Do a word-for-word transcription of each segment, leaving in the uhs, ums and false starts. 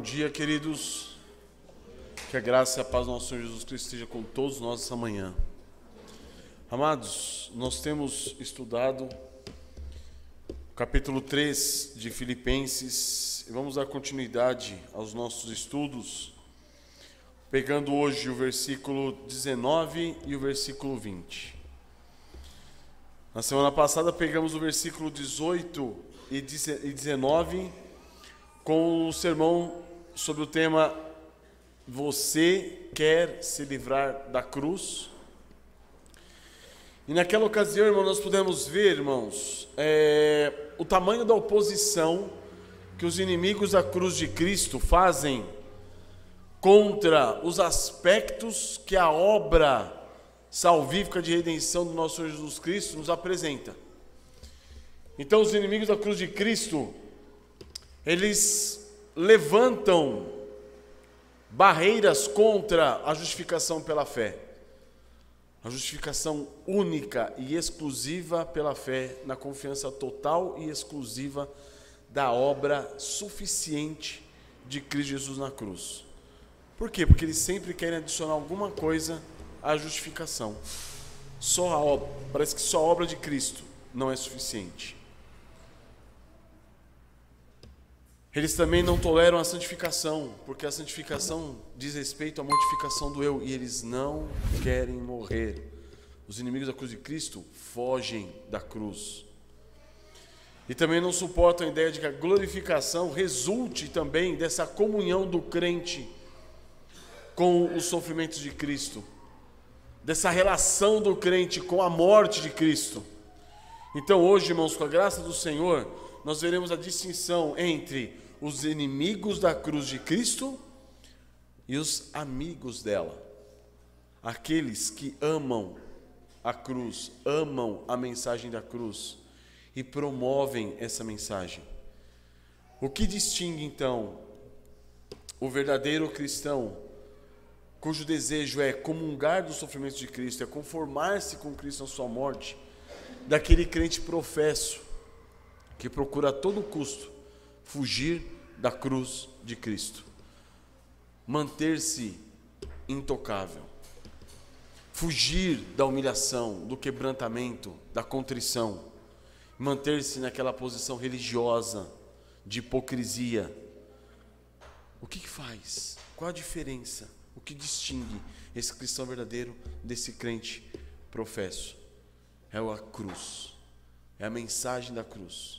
dia, queridos. Que a graça e a paz do nosso Senhor Jesus Cristo esteja com todos nós essa manhã. Amados, nós temos estudado o capítulo três de Filipenses e vamos dar continuidade aos nossos estudos, pegando hoje o versículo dezenove e o versículo vinte. Na semana passada pegamos o versículo dezoito e dezenove com o sermão sobre o tema Você quer se livrar da cruz? E naquela ocasião, irmão, nós pudemos ver, irmãos, é, o tamanho da oposição que os inimigos da cruz de Cristo fazem contra os aspectos que a obra salvífica de redenção do nosso Senhor Jesus Cristo nos apresenta. Então, os inimigos da cruz de Cristo, eles levantam barreiras contra a justificação pela fé. A justificação única e exclusiva pela fé, na confiança total e exclusiva da obra suficiente de Cristo Jesus na cruz. Por quê? Porque eles sempre querem adicionar alguma coisa à justificação. Só a obra, parece que só a obra de Cristo não é suficiente. Eles também não toleram a santificação, porque a santificação diz respeito à mortificação do eu, e eles não querem morrer. Os inimigos da cruz de Cristo fogem da cruz. E também não suportam a ideia de que a glorificação resulte também dessa comunhão do crente com os sofrimentos de Cristo, dessa relação do crente com a morte de Cristo. Então hoje, irmãos, com a graça do Senhor, nós veremos a distinção entre os inimigos da cruz de Cristo e os amigos dela. Aqueles que amam a cruz, amam a mensagem da cruz e promovem essa mensagem. O que distingue então o verdadeiro cristão, cujo desejo é comungar dos sofrimentos de Cristo, é conformar-se com Cristo na sua morte, daquele crente professo que procura a todo custo fugir da cruz de Cristo, manter-se intocável, fugir da humilhação, do quebrantamento, da contrição, manter-se naquela posição religiosa de hipocrisia. O que que faz? Qual a diferença? O que distingue esse cristão verdadeiro desse crente professo? É a cruz, é a mensagem da cruz.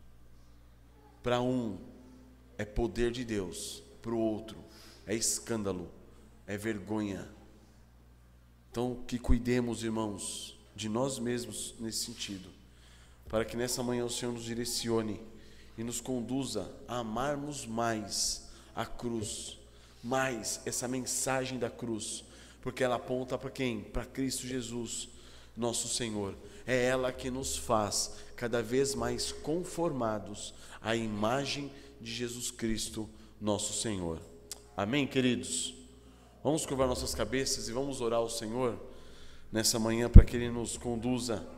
Para um é poder de Deus, para o outro é escândalo, é vergonha. Então que cuidemos, irmãos, de nós mesmos nesse sentido, para que nessa manhã o Senhor nos direcione e nos conduza a amarmos mais a cruz, mais essa mensagem da cruz, porque ela aponta para quem? Para Cristo Jesus, nosso Senhor. É ela que nos faz cada vez mais conformados à imagem de Jesus Cristo, nosso Senhor. Amém, queridos? Vamos curvar nossas cabeças e vamos orar ao Senhor nessa manhã para que Ele nos conduza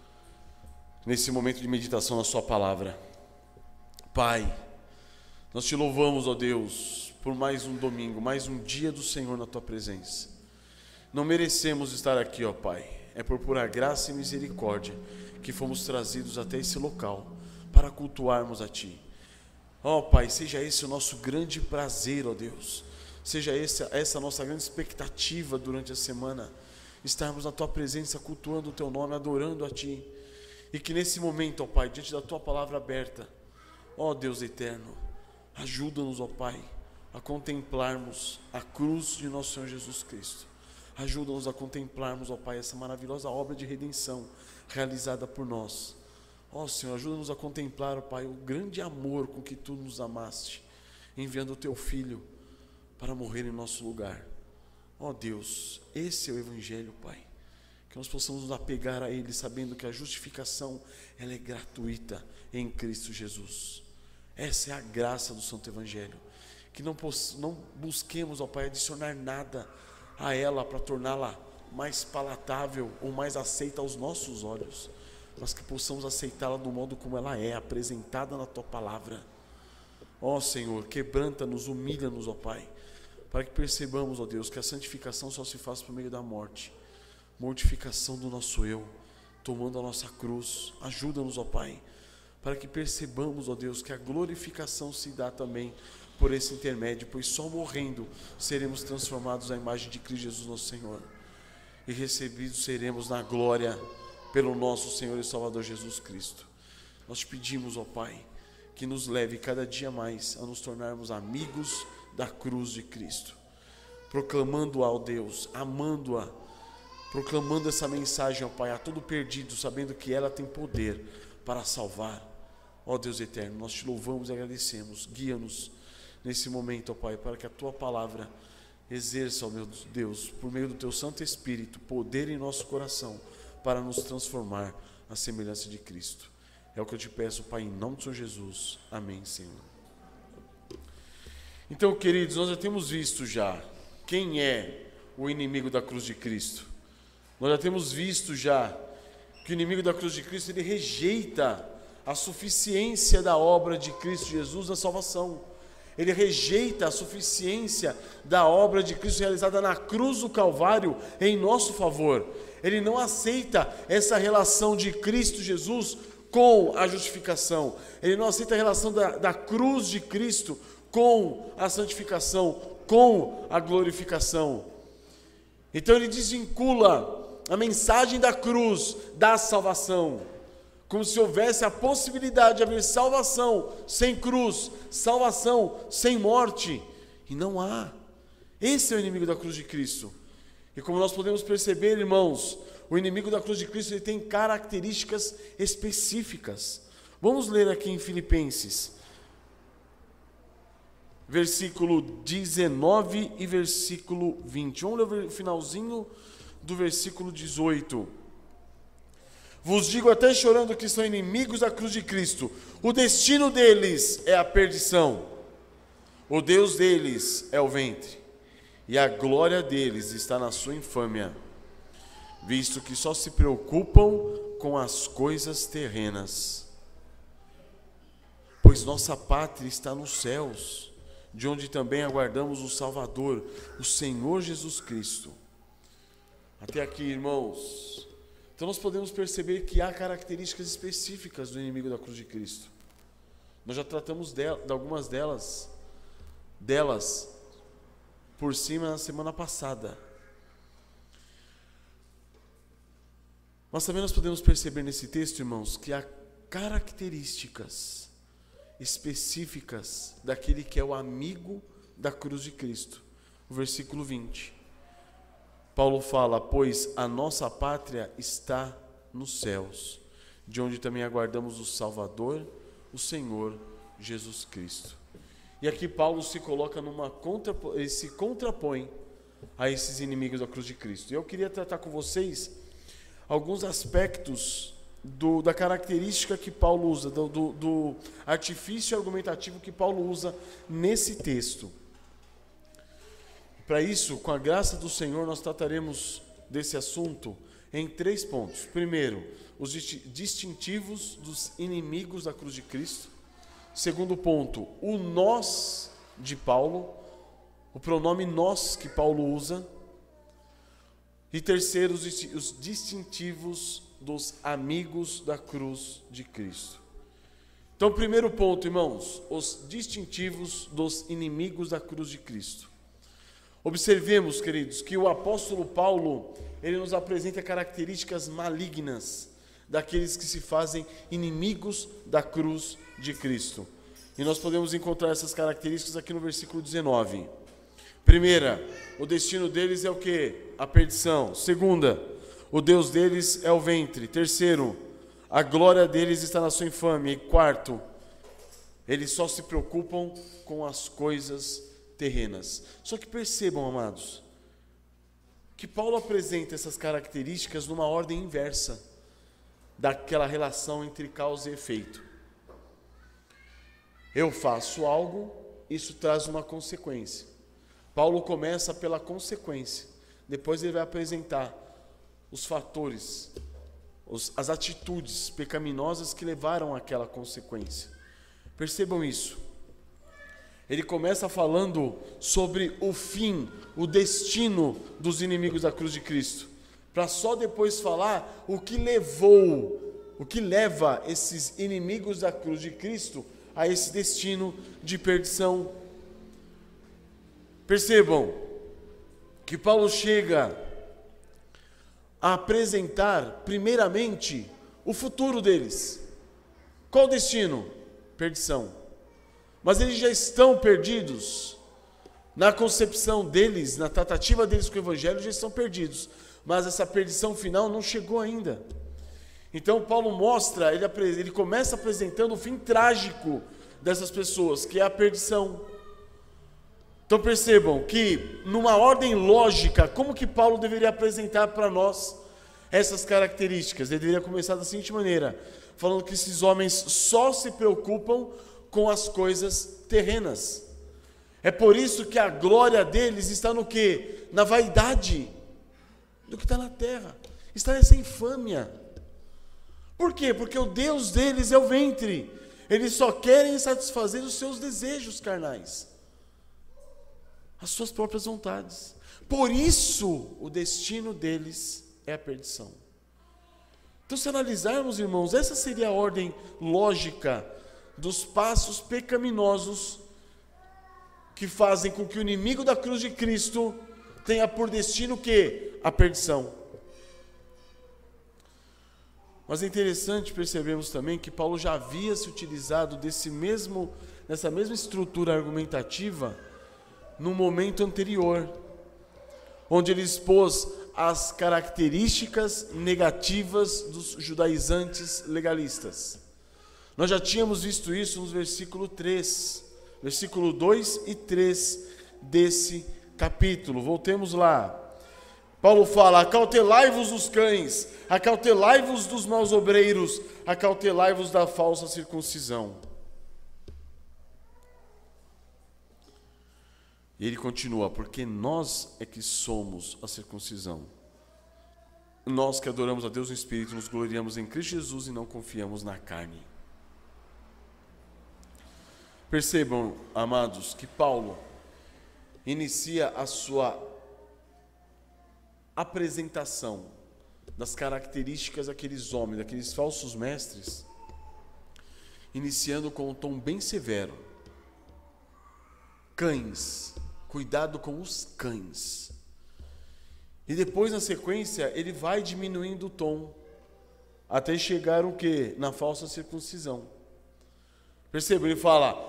nesse momento de meditação na sua palavra. Pai, nós te louvamos, ó Deus, por mais um domingo, mais um dia do Senhor na tua presença. Não merecemos estar aqui, ó Pai. É por pura graça e misericórdia que fomos trazidos até esse local para cultuarmos a Ti. Ó Pai, seja esse o nosso grande prazer, ó Deus. Seja essa, essa a nossa grande expectativa durante a semana, estarmos na Tua presença, cultuando o Teu nome, adorando a Ti. E que nesse momento, ó Pai, diante da Tua palavra aberta, ó Deus eterno, ajuda-nos, ó Pai, a contemplarmos a cruz de nosso Senhor Jesus Cristo. Ajuda-nos a contemplarmos, ó Pai, essa maravilhosa obra de redenção realizada por nós. Ó Senhor, ajuda-nos a contemplar, ó Pai, o grande amor com que Tu nos amaste, enviando o Teu Filho para morrer em nosso lugar. Ó Deus, esse é o Evangelho, Pai. Que nós possamos nos apegar a Ele, sabendo que a justificação ela é gratuita em Cristo Jesus. Essa é a graça do Santo Evangelho. Que não, não busquemos, ó Pai, adicionar nada a ela para torná-la mais palatável ou mais aceita aos nossos olhos, mas que possamos aceitá-la do modo como ela é, apresentada na Tua palavra. Ó Senhor, quebranta-nos, humilha-nos, ó Pai, para que percebamos, ó Deus, que a santificação só se faz por meio da morte, mortificação do nosso eu, tomando a nossa cruz. Ajuda-nos, ó Pai, para que percebamos, ó Deus, que a glorificação se dá também por esse intermédio, pois só morrendo seremos transformados à imagem de Cristo Jesus, nosso Senhor, e recebidos seremos na glória pelo nosso Senhor e Salvador Jesus Cristo. Nós te pedimos, ó Pai, que nos leve cada dia mais a nos tornarmos amigos da cruz de Cristo, proclamando-a, ó Deus, amando-a, proclamando essa mensagem, ó Pai, a todo perdido, sabendo que ela tem poder para salvar. Ó Deus eterno, nós te louvamos e agradecemos. Guia-nos nesse momento, ó Pai, para que a tua palavra exerça, ó meu Deus, por meio do teu Santo Espírito, poder em nosso coração para nos transformar à semelhança de Cristo. É o que eu te peço, Pai, em nome do Senhor Jesus. Amém, Senhor. Então, queridos, nós já temos visto já quem é o inimigo da cruz de Cristo. Nós já temos visto já que o inimigo da cruz de Cristo, ele rejeita a suficiência da obra de Cristo Jesus na salvação. Ele rejeita a suficiência da obra de Cristo realizada na cruz do Calvário em nosso favor. Ele não aceita essa relação de Cristo Jesus com a justificação. Ele não aceita a relação da, da cruz de Cristo com a santificação, com a glorificação. Então ele desvincula a mensagem da cruz da salvação, como se houvesse a possibilidade de haver salvação sem cruz, salvação sem morte, e não há. Esse é o inimigo da cruz de Cristo. E como nós podemos perceber, irmãos, o inimigo da cruz de Cristo, ele tem características específicas. Vamos ler aqui em Filipenses, versículo dezenove e versículo vinte. Vamos ler o finalzinho do versículo dezoito. Vos digo até chorando que são inimigos da cruz de Cristo. O destino deles é a perdição. O Deus deles é o ventre. E a glória deles está na sua infâmia, visto que só se preocupam com as coisas terrenas. Pois nossa pátria está nos céus, de onde também aguardamos o Salvador, o Senhor Jesus Cristo. Até aqui, irmãos. Então nós podemos perceber que há características específicas do inimigo da cruz de Cristo. Nós já tratamos de, de algumas delas, delas por cima na semana passada. Mas também nós podemos perceber nesse texto, irmãos, que há características específicas daquele que é o amigo da cruz de Cristo. O versículo vinte. Paulo fala: pois a nossa pátria está nos céus, de onde também aguardamos o Salvador, o Senhor Jesus Cristo. E aqui Paulo se coloca numa contra, ele se contrapõe a esses inimigos da cruz de Cristo. E eu queria tratar com vocês alguns aspectos do, da característica que Paulo usa, do, do, do artifício argumentativo que Paulo usa nesse texto. Para isso, com a graça do Senhor, nós trataremos desse assunto em três pontos. Primeiro, os distintivos dos inimigos da cruz de Cristo. Segundo ponto, o nós de Paulo, o pronome nós que Paulo usa. E terceiro, os distintivos dos amigos da cruz de Cristo. Então, primeiro ponto, irmãos, os distintivos dos inimigos da cruz de Cristo. Observemos, queridos, que o apóstolo Paulo, ele nos apresenta características malignas daqueles que se fazem inimigos da cruz de Cristo. E nós podemos encontrar essas características aqui no versículo dezenove. Primeira, o destino deles é o quê? A perdição. Segunda, o Deus deles é o ventre. Terceiro, a glória deles está na sua infâmia. E quarto, eles só se preocupam com as coisas terrenas. Só que percebam, amados, que Paulo apresenta essas características numa ordem inversa daquela relação entre causa e efeito. Eu faço algo, isso traz uma consequência. Paulo começa pela consequência, depois ele vai apresentar os fatores, os, as atitudes pecaminosas que levaram àquela consequência. Percebam isso. ele começa falando sobre o fim, o destino dos inimigos da cruz de Cristo, para só depois falar o que levou, o que leva esses inimigos da cruz de Cristo a esse destino de perdição. Percebam que Paulo chega a apresentar primeiramente o futuro deles. Qual o destino? Perdição. Mas eles já estão perdidos. Na concepção deles, na tratativa deles com o Evangelho, já estão perdidos. Mas essa perdição final não chegou ainda. Então Paulo mostra, ele, ele começa apresentando o fim trágico dessas pessoas, que é a perdição. Então percebam que, numa ordem lógica, como que Paulo deveria apresentar para nós essas características? Ele deveria começar da seguinte maneira, falando que esses homens só se preocupam com as coisas terrenas. É por isso que a glória deles está no quê? Na vaidade do que está na terra. Está nessa infâmia. Por quê? Porque o Deus deles é o ventre. Eles só querem satisfazer os seus desejos carnais, as suas próprias vontades. Por isso, o destino deles é a perdição. Então, se analisarmos, irmãos, essa seria a ordem lógica dos passos pecaminosos que fazem com que o inimigo da cruz de Cristo tenha por destino o quê? A perdição. Mas é interessante percebermos também que Paulo já havia se utilizado desse mesmo, dessa mesma estrutura argumentativa no momento anterior, onde ele expôs as características negativas dos judaizantes legalistas. Nós já tínhamos visto isso nos versículo três, versículo dois e três desse capítulo. Voltemos lá. Paulo fala: acautelai-vos dos cães, acautelai-vos dos maus obreiros, acautelai-vos da falsa circuncisão. E ele continua: porque nós é que somos a circuncisão. Nós que adoramos a Deus no Espírito, nos gloriamos em Cristo Jesus e não confiamos na carne. Percebam, amados, que Paulo inicia a sua apresentação das características daqueles homens, daqueles falsos mestres, iniciando com um tom bem severo. Cães, cuidado com os cães. E depois, na sequência, ele vai diminuindo o tom, até chegar o quê? Na falsa circuncisão. Perceba, ele fala: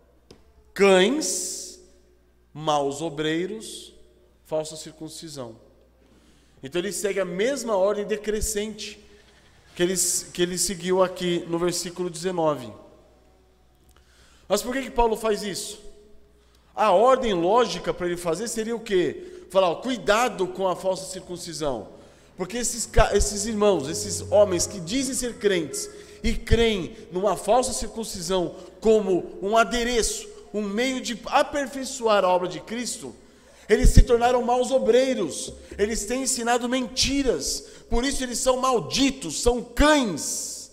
cães, maus obreiros, falsa circuncisão. Então ele segue a mesma ordem decrescente que ele, que ele seguiu aqui no versículo dezenove. Mas por que que Paulo faz isso? A ordem lógica para ele fazer seria o quê? Falar: ó, cuidado com a falsa circuncisão. Porque esses, esses irmãos, esses homens que dizem ser crentes e creem numa falsa circuncisão como um adereço, um meio de aperfeiçoar a obra de Cristo, eles se tornaram maus obreiros, eles têm ensinado mentiras, por isso eles são malditos, são cães.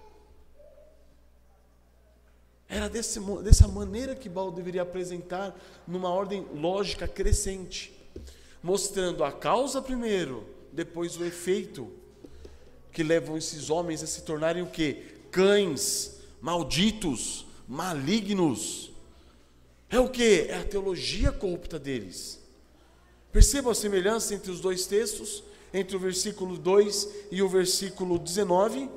Era desse, dessa maneira que Paulo deveria apresentar, numa ordem lógica crescente, mostrando a causa primeiro, depois o efeito, que levam esses homens a se tornarem o quê? Cães, malditos, malignos. É o quê? É a teologia corrupta deles. Percebam a semelhança entre os dois textos, entre o versículo dois e o versículo dezenove.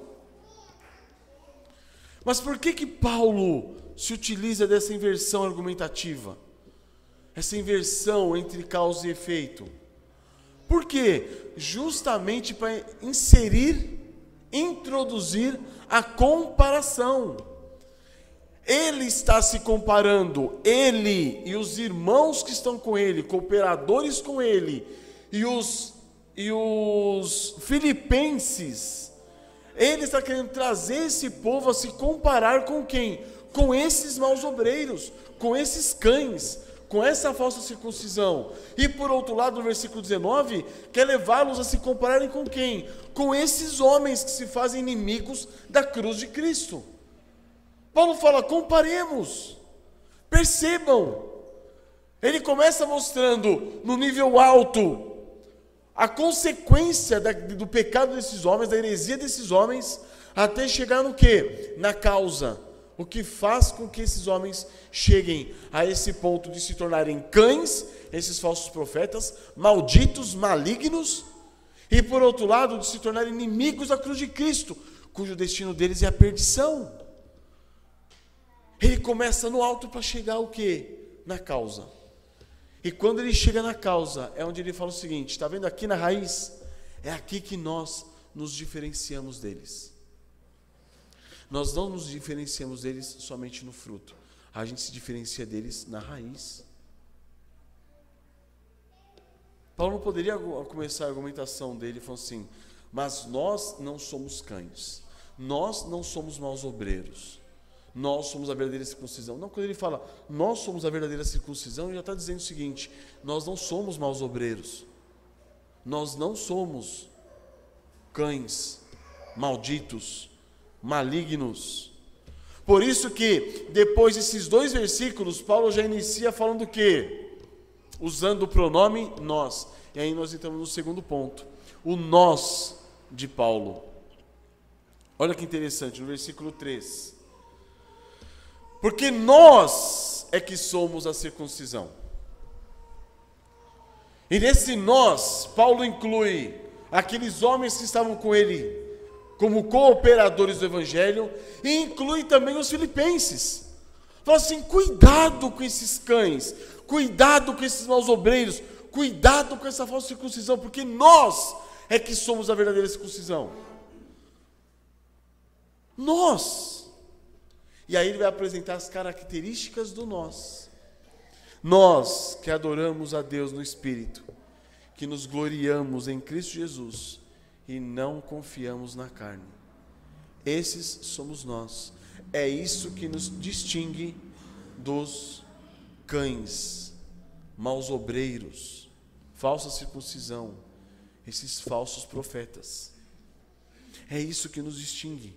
Mas por que que Paulo se utiliza dessa inversão argumentativa? Essa inversão entre causa e efeito? Por quê? Justamente para inserir, introduzir a comparação. Ele está se comparando, ele e os irmãos que estão com ele, cooperadores com ele, e os, e os filipenses, ele está querendo trazer esse povo a se comparar com quem? Com esses maus obreiros, com esses cães, com essa falsa circuncisão. E por outro lado, no versículo dezenove, quer levá-los a se compararem com quem? Com esses homens que se fazem inimigos da cruz de Cristo. Paulo fala: comparemos, Percebam, ele começa mostrando no nível alto a consequência da, do pecado desses homens, da heresia desses homens, até chegar no quê? Na causa. O que faz com que esses homens cheguem a esse ponto de se tornarem cães, esses falsos profetas, malditos, malignos, e por outro lado, de se tornarem inimigos da cruz de Cristo, cujo destino deles é a perdição. Ele começa no alto para chegar ao quê? Na causa. E quando ele chega na causa, é onde ele fala o seguinte, está vendo aqui na raiz? É aqui que nós nos diferenciamos deles. Nós não nos diferenciamos deles somente no fruto. A gente se diferencia deles na raiz. Paulo não poderia começar a argumentação dele falando assim, mas nós não somos cães. Nós não somos maus obreiros. Nós somos a verdadeira circuncisão. Não, quando ele fala, nós somos a verdadeira circuncisão, ele já está dizendo o seguinte, nós não somos maus obreiros. Nós não somos cães malditos, malignos. Por isso que, depois desses dois versículos, Paulo já inicia falando o quê? Usando o pronome nós. E aí nós entramos no segundo ponto. O nós de Paulo. Olha que interessante, no versículo três. Porque nós é que somos a circuncisão. E nesse nós, Paulo inclui aqueles homens que estavam com ele como cooperadores do Evangelho, e inclui também os filipenses. Fala assim, cuidado com esses cães, cuidado com esses maus obreiros, cuidado com essa falsa circuncisão, porque nós é que somos a verdadeira circuncisão. Nós. E aí ele vai apresentar as características do nós. Nós que adoramos a Deus no Espírito, que nos gloriamos em Cristo Jesus, e não confiamos na carne. Esses somos nós. É isso que nos distingue dos cães, maus obreiros, falsa circuncisão, esses falsos profetas. É isso que nos distingue.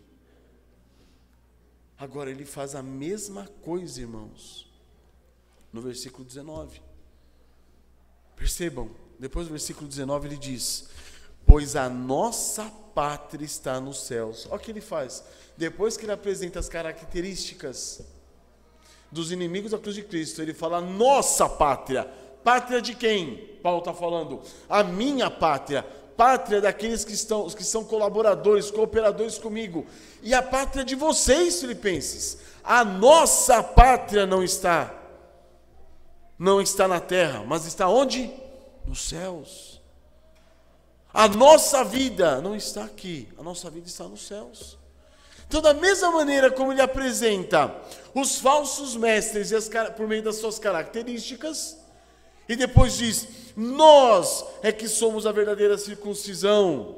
Agora ele faz a mesma coisa, irmãos, no versículo dezenove. Percebam, depois do versículo dezenove ele diz, pois a nossa pátria está nos céus. Olha o que ele faz. Depois que ele apresenta as características dos inimigos da cruz de Cristo, ele fala, nossa pátria. Pátria de quem? Paulo está falando. A minha pátria. Pátria daqueles que, estão, que são colaboradores, cooperadores comigo. E a pátria de vocês, filipenses. A nossa pátria não está. Não está na terra, mas está onde? Nos céus. A nossa vida não está aqui, a nossa vida está nos céus. Então, da mesma maneira como ele apresenta os falsos mestres e as, por meio das suas características, e depois diz, nós é que somos a verdadeira circuncisão.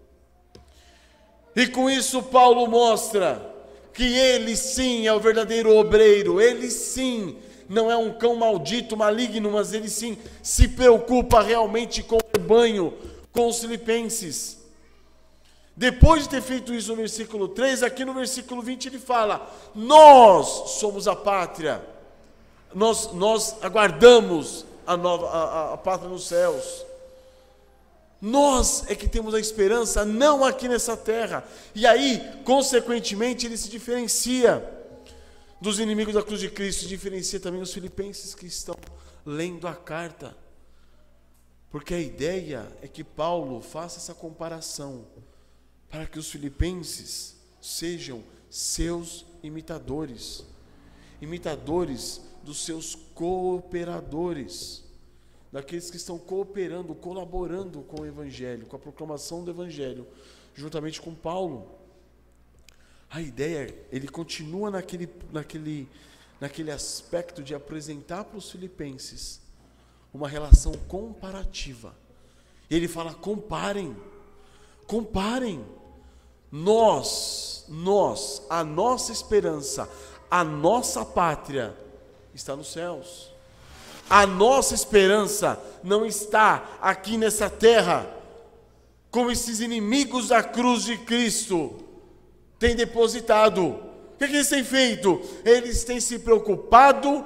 E com isso Paulo mostra que ele sim é o verdadeiro obreiro, ele sim não é um cão maldito, maligno, mas ele sim se preocupa realmente com o rebanho, com os filipenses. Depois de ter feito isso no versículo três, aqui no versículo vinte ele fala, nós somos a pátria, nós, nós aguardamos a, nova, a, a pátria nos céus. Nós é que temos a esperança, não aqui nessa terra. E aí, consequentemente, ele se diferencia dos inimigos da cruz de Cristo, se diferencia também os filipenses que estão lendo a carta. Porque a ideia é que Paulo faça essa comparação para que os filipenses sejam seus imitadores, imitadores dos seus cooperadores, daqueles que estão cooperando, colaborando com o Evangelho, com a proclamação do Evangelho, juntamente com Paulo. A ideia, ele continua naquele, naquele, naquele aspecto de apresentar para os filipenses uma relação comparativa. Ele fala, comparem, comparem. Nós, nós, a nossa esperança, a nossa pátria está nos céus. A nossa esperança não está aqui nessa terra, como esses inimigos da cruz de Cristo têm depositado. O que, que eles têm feito? Eles têm se preocupado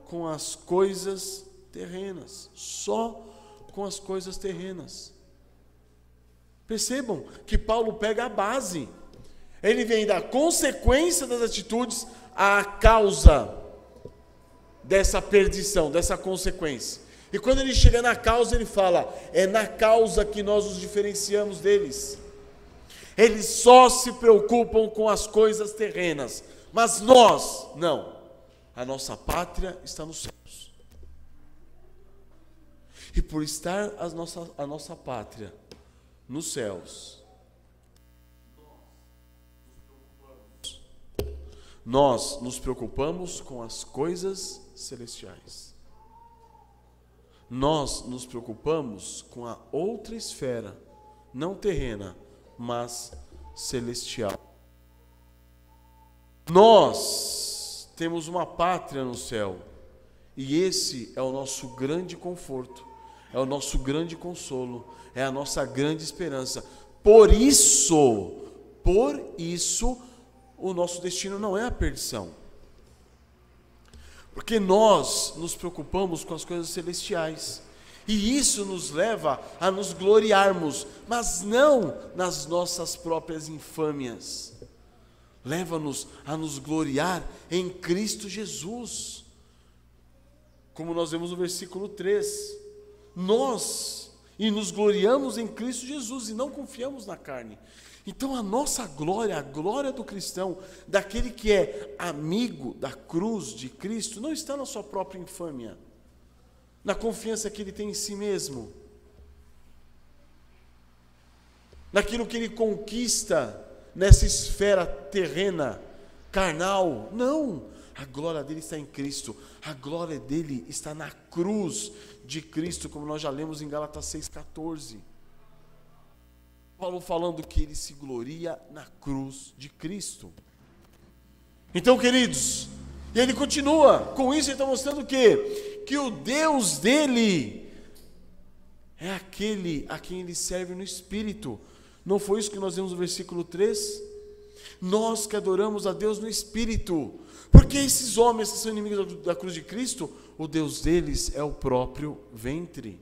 com as coisas terrenas. Só com as coisas terrenas. Percebam que Paulo pega a base. Ele vem da consequência das atitudes à causa dessa perdição, dessa consequência. E quando ele chega na causa, ele fala, é na causa que nós os diferenciamos deles. Eles só se preocupam com as coisas terrenas, mas nós, não. A nossa pátria está nos céus. E por estar a nossa, a nossa pátria nos céus, nós nos preocupamos com as coisas celestiais. Nós nos preocupamos com a outra esfera, não terrena, mas celestial. Nós temos uma pátria no céu, e esse é o nosso grande conforto, é o nosso grande consolo, é a nossa grande esperança. Por isso, por isso, o nosso destino não é a perdição. Porque nós nos preocupamos com as coisas celestiais. E isso nos leva a nos gloriarmos, mas não nas nossas próprias infâmias. Leva-nos a nos gloriar em Cristo Jesus. Como nós vemos no versículo três. Nós, e nos gloriamos em Cristo Jesus, e não confiamos na carne. Então a nossa glória, a glória do cristão, daquele que é amigo da cruz de Cristo, não está na sua própria infâmia, na confiança que ele tem em si mesmo, naquilo que ele conquista nessa esfera terrena, carnal. Não, a glória dele está em Cristo, a glória dele está na cruz de Cristo, como nós já lemos em Gálatas seis, quatorze. Paulo falando que ele se gloria na cruz de Cristo. Então, queridos, e ele continua, com isso ele está mostrando o quê? Que o Deus dele é aquele a quem ele serve no Espírito. Não foi isso que nós vimos no versículo três? Nós que adoramos a Deus no Espírito, porque esses homens que são inimigos da cruz de Cristo, o Deus deles é o próprio ventre.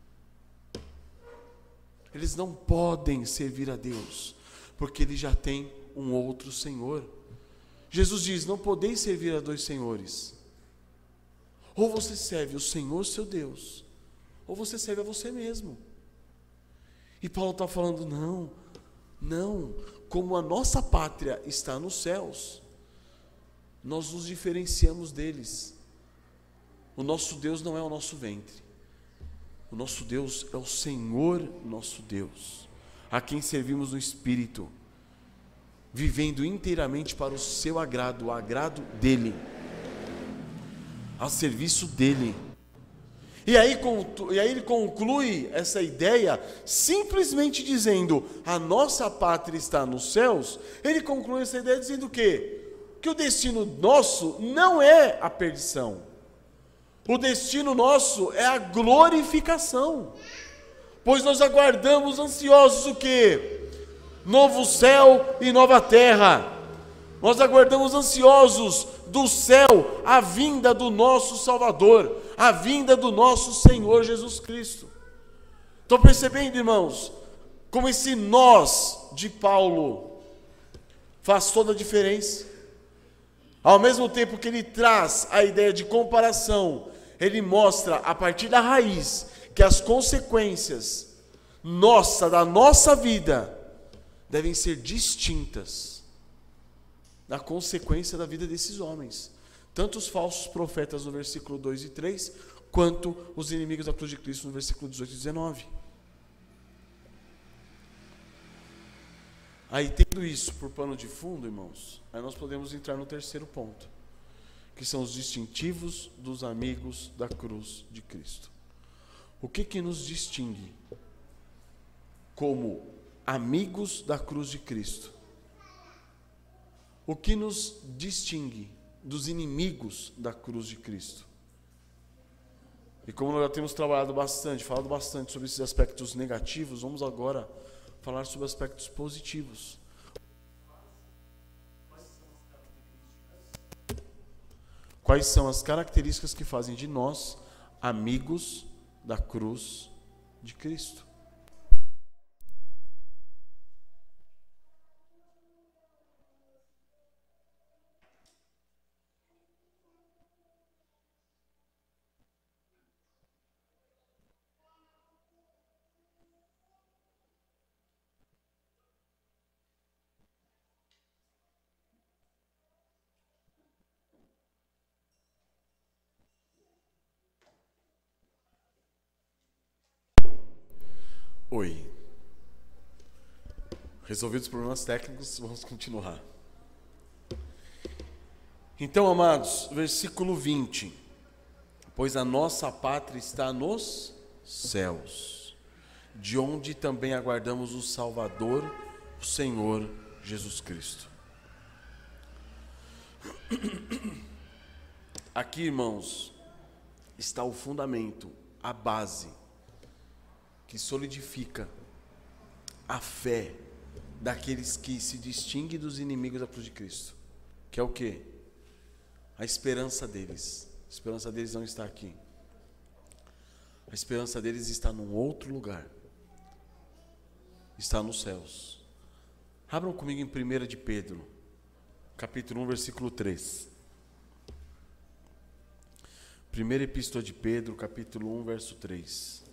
Eles não podem servir a Deus, porque ele já tem um outro Senhor. Jesus diz, não podeis servir a dois senhores. Ou você serve o Senhor seu Deus, ou você serve a você mesmo. E Paulo está falando, não, não, como a nossa pátria está nos céus, nós nos diferenciamos deles. O nosso Deus não é o nosso ventre. O nosso Deus é o Senhor nosso Deus, a quem servimos no Espírito, vivendo inteiramente para o seu agrado, o agrado dele, a serviço dele. E aí, e aí ele conclui essa ideia simplesmente dizendo, a nossa pátria está nos céus. Ele conclui essa ideia dizendo o quê? Que o destino nosso não é a perdição. O destino nosso é a glorificação, pois nós aguardamos ansiosos o quê? Novo céu e nova terra. Nós aguardamos ansiosos do céu a vinda do nosso Salvador, a vinda do nosso Senhor Jesus Cristo. Estão percebendo, irmãos, como esse nós de Paulo faz toda a diferença? Ao mesmo tempo que ele traz a ideia de comparação, ele mostra a partir da raiz que as consequências nossa, da nossa vida devem ser distintas da consequência da vida desses homens, tanto os falsos profetas no versículo dois e três, quanto os inimigos da cruz de Cristo no versículo dezoito e dezenove. Aí, tendo isso por pano de fundo, irmãos, aí nós podemos entrar no terceiro ponto, que são os distintivos dos amigos da cruz de Cristo. O que que nos distingue como amigos da cruz de Cristo? O que nos distingue dos inimigos da cruz de Cristo? E como nós já temos trabalhado bastante, falado bastante sobre esses aspectos negativos, vamos agora falar sobre aspectos positivos. quais são as características que fazem de nós amigos da cruz de Cristo. Oi. Resolvidos os problemas técnicos, vamos continuar. Então, amados, versículo vinte. Pois a nossa pátria está nos céus, de onde também aguardamos o Salvador, o Senhor Jesus Cristo. Aqui, irmãos, está o fundamento, a base, que solidifica a fé daqueles que se distinguem dos inimigos da cruz de Cristo. Que é o quê? A esperança deles. A esperança deles não está aqui. A esperança deles está num outro lugar. Está nos céus. Abram comigo em primeira de Pedro, capítulo um, versículo três. Primeira Epístola de Pedro, capítulo um, verso três.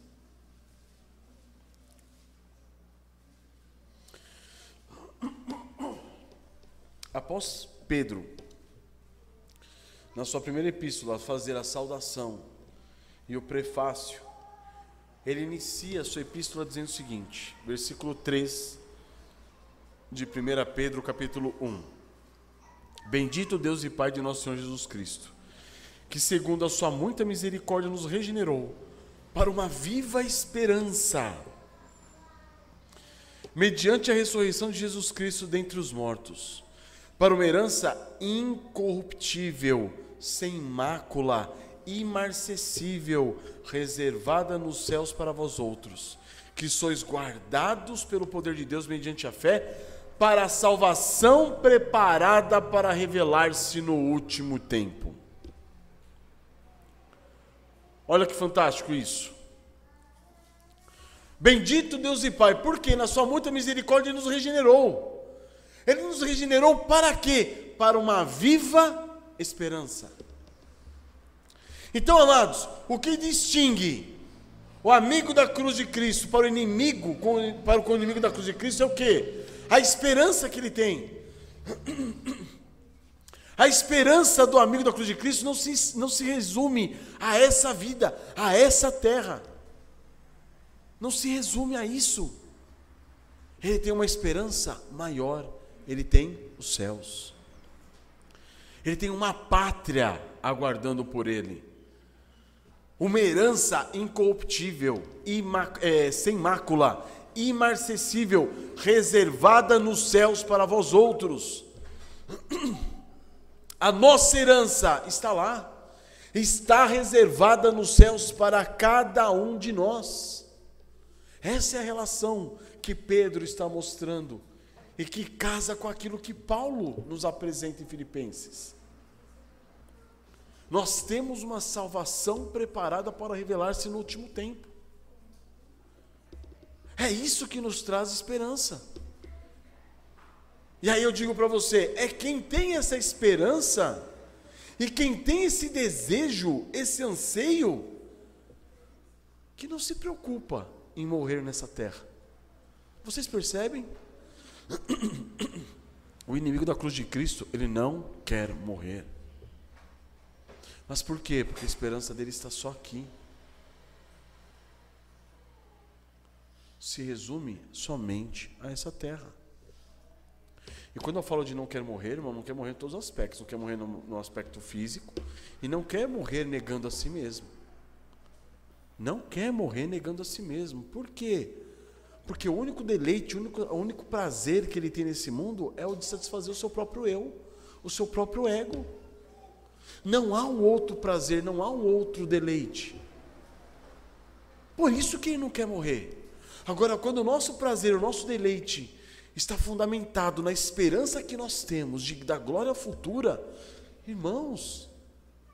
Após Pedro, na sua primeira epístola, fazer a saudação e o prefácio, ele inicia a sua epístola dizendo o seguinte, versículo três de primeira Pedro, capítulo um. Bendito Deus e Pai de nosso Senhor Jesus Cristo, que segundo a sua muita misericórdia nos regenerou para uma viva esperança, mediante a ressurreição de Jesus Cristo dentre os mortos, para uma herança incorruptível, sem mácula, imarcessível, reservada nos céus para vós outros, que sois guardados pelo poder de Deus mediante a fé, para a salvação preparada para revelar-se no último tempo. Olha que fantástico isso. Bendito Deus e Pai, porque na sua muita misericórdia Ele nos regenerou. Ele nos regenerou para quê? Para uma viva esperança. Então, amados, o que distingue o amigo da cruz de Cristo para o inimigo, para o inimigo da cruz de Cristo é o quê? A esperança que ele tem. A esperança do amigo da cruz de Cristo não se, não se resume a essa vida, a essa terra. Não se resume a isso. Ele tem uma esperança maior. Ele tem os céus. Ele tem uma pátria aguardando por ele. Uma herança incorruptível, ima, é, sem mácula, imarcessível, reservada nos céus para vós outros. A nossa herança está lá. Está reservada nos céus para cada um de nós. Essa é a relação que Pedro está mostrando e que casa com aquilo que Paulo nos apresenta em Filipenses. Nós temos uma salvação preparada para revelar-se no último tempo. É isso que nos traz esperança. E aí eu digo para você, é quem tem essa esperança e quem tem esse desejo, esse anseio, que não se preocupa em morrer nessa terra. Vocês percebem? O inimigo da cruz de Cristo, ele não quer morrer. Mas por quê? Porque a esperança dele está só aqui. Se resume somente a essa terra. E quando eu falo de não quer morrer, irmão, não quer morrer em todos os aspectos. Não quer morrer no, no aspecto físico e não quer morrer negando a si mesmo. Não quer morrer negando a si mesmo. Por quê? Porque o único deleite, o único, o único prazer que ele tem nesse mundo é o de satisfazer o seu próprio eu, o seu próprio ego. Não há um outro prazer, não há um outro deleite. Por isso que ele não quer morrer. Agora, quando o nosso prazer, o nosso deleite está fundamentado na esperança que nós temos de, da glória futura, irmãos,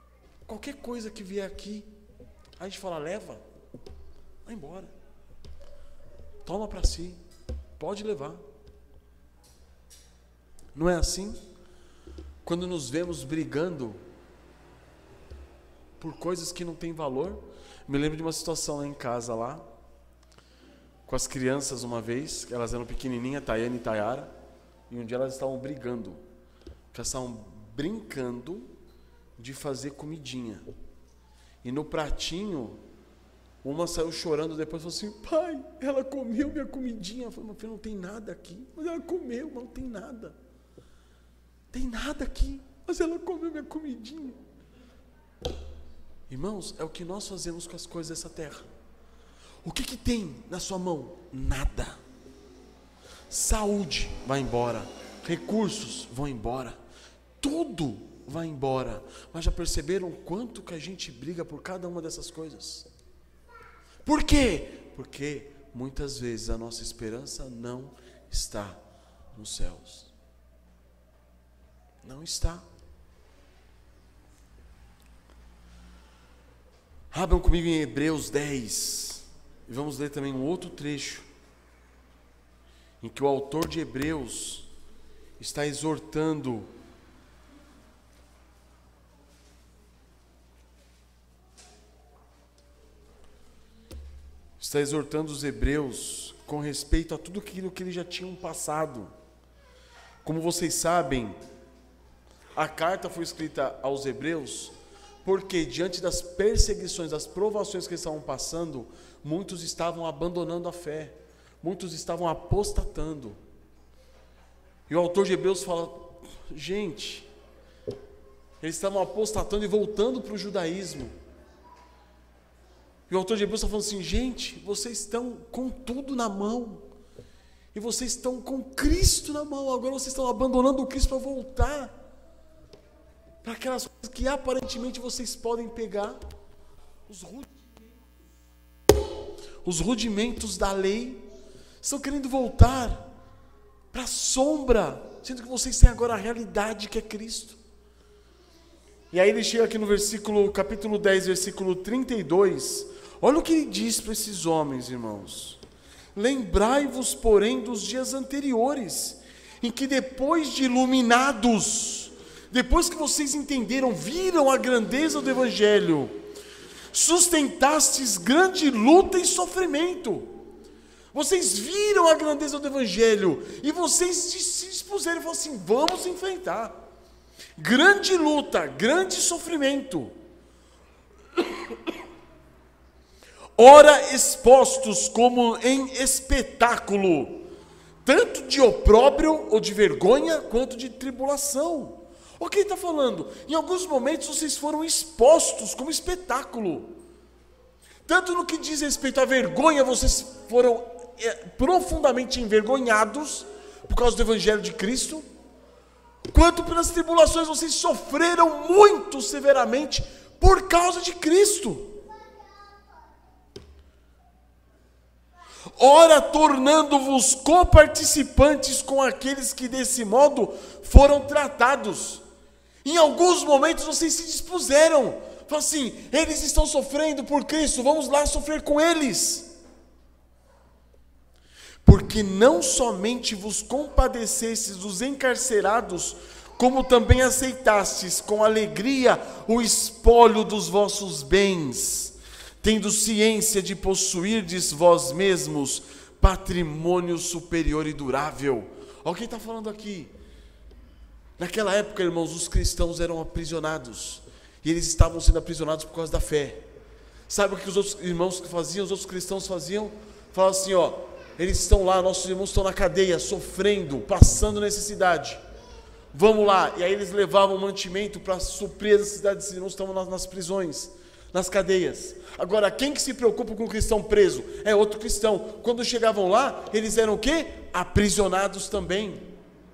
Qualquer coisa que vier aqui, a gente fala, leva, vai embora. Toma para si, pode levar. Não é assim? Quando nos vemos brigando por coisas que não têm valor. Me lembro de uma situação lá em casa, lá, com as crianças uma vez, elas eram pequenininhas, Tayane e Tayara, e um dia elas estavam brigando, elas estavam brincando de fazer comidinha. E no pratinho, uma saiu chorando depois e falou assim, pai, ela comeu minha comidinha. Eu falei, meu filho, não tem nada aqui. Mas ela comeu, mas não tem nada. Tem nada aqui, mas ela comeu minha comidinha. Irmãos, é o que nós fazemos com as coisas dessa terra. O que que tem na sua mão? Nada. Saúde vai embora, recursos vão embora, tudo vai embora. Mas já perceberam quanto que a gente briga por cada uma dessas coisas? Por quê? Porque muitas vezes a nossa esperança não está nos céus. Não está. Abram comigo em Hebreus dez. E vamos ler também um outro trecho, em que o autor de Hebreus está exortando está exortando os hebreus com respeito a tudo aquilo que eles já tinham passado. Como vocês sabem, a carta foi escrita aos hebreus porque diante das perseguições, das provações que eles estavam passando, muitos estavam abandonando a fé, muitos estavam apostatando. E o autor de Hebreus fala, gente, eles estavam apostatando e voltando para o judaísmo. E o autor de Hebreus está falando assim, gente, vocês estão com tudo na mão, e vocês estão com Cristo na mão, agora vocês estão abandonando o Cristo para voltar para aquelas coisas que aparentemente vocês podem pegar, os rudimentos, os rudimentos da lei, estão querendo voltar para a sombra, sendo que vocês têm agora a realidade que é Cristo. E aí ele chega aqui no versículo, capítulo dez, versículo trinta e dois, olha o que ele diz para esses homens, irmãos. Lembrai-vos, porém, dos dias anteriores, em que depois de iluminados, depois que vocês entenderam, viram a grandeza do Evangelho, sustentastes grande luta e sofrimento. Vocês viram a grandeza do Evangelho e vocês se dispuseram e falaram assim, vamos enfrentar. Grande luta, grande sofrimento. Ora expostos como em espetáculo, tanto de opróbrio ou de vergonha, quanto de tribulação. O que ele está falando? Em alguns momentos vocês foram expostos como espetáculo. Tanto no que diz respeito à vergonha, vocês foram é, profundamente envergonhados por causa do Evangelho de Cristo, quanto pelas tribulações, vocês sofreram muito severamente por causa de Cristo. Ora, tornando-vos coparticipantes com aqueles que desse modo foram tratados. Em alguns momentos vocês se dispuseram, falaram assim, eles estão sofrendo por Cristo, vamos lá sofrer com eles. Porque não somente vos compadecestes dos encarcerados, como também aceitastes com alegria o espólio dos vossos bens, tendo ciência de possuirdes vós mesmos patrimônio superior e durável. Olha o que ele está falando aqui. Naquela época, irmãos, os cristãos eram aprisionados, e eles estavam sendo aprisionados por causa da fé. Sabe o que os outros irmãos faziam, os outros cristãos faziam? Falavam assim, ó, eles estão lá, nossos irmãos estão na cadeia, sofrendo, passando necessidade. Vamos lá, e aí eles levavam mantimento para suprir as necessidades desses irmãos que estavam nas, nas prisões, nas cadeias. Agora, quem que se preocupa com o cristão preso? É outro cristão. Quando chegavam lá, eles eram o quê? Aprisionados também.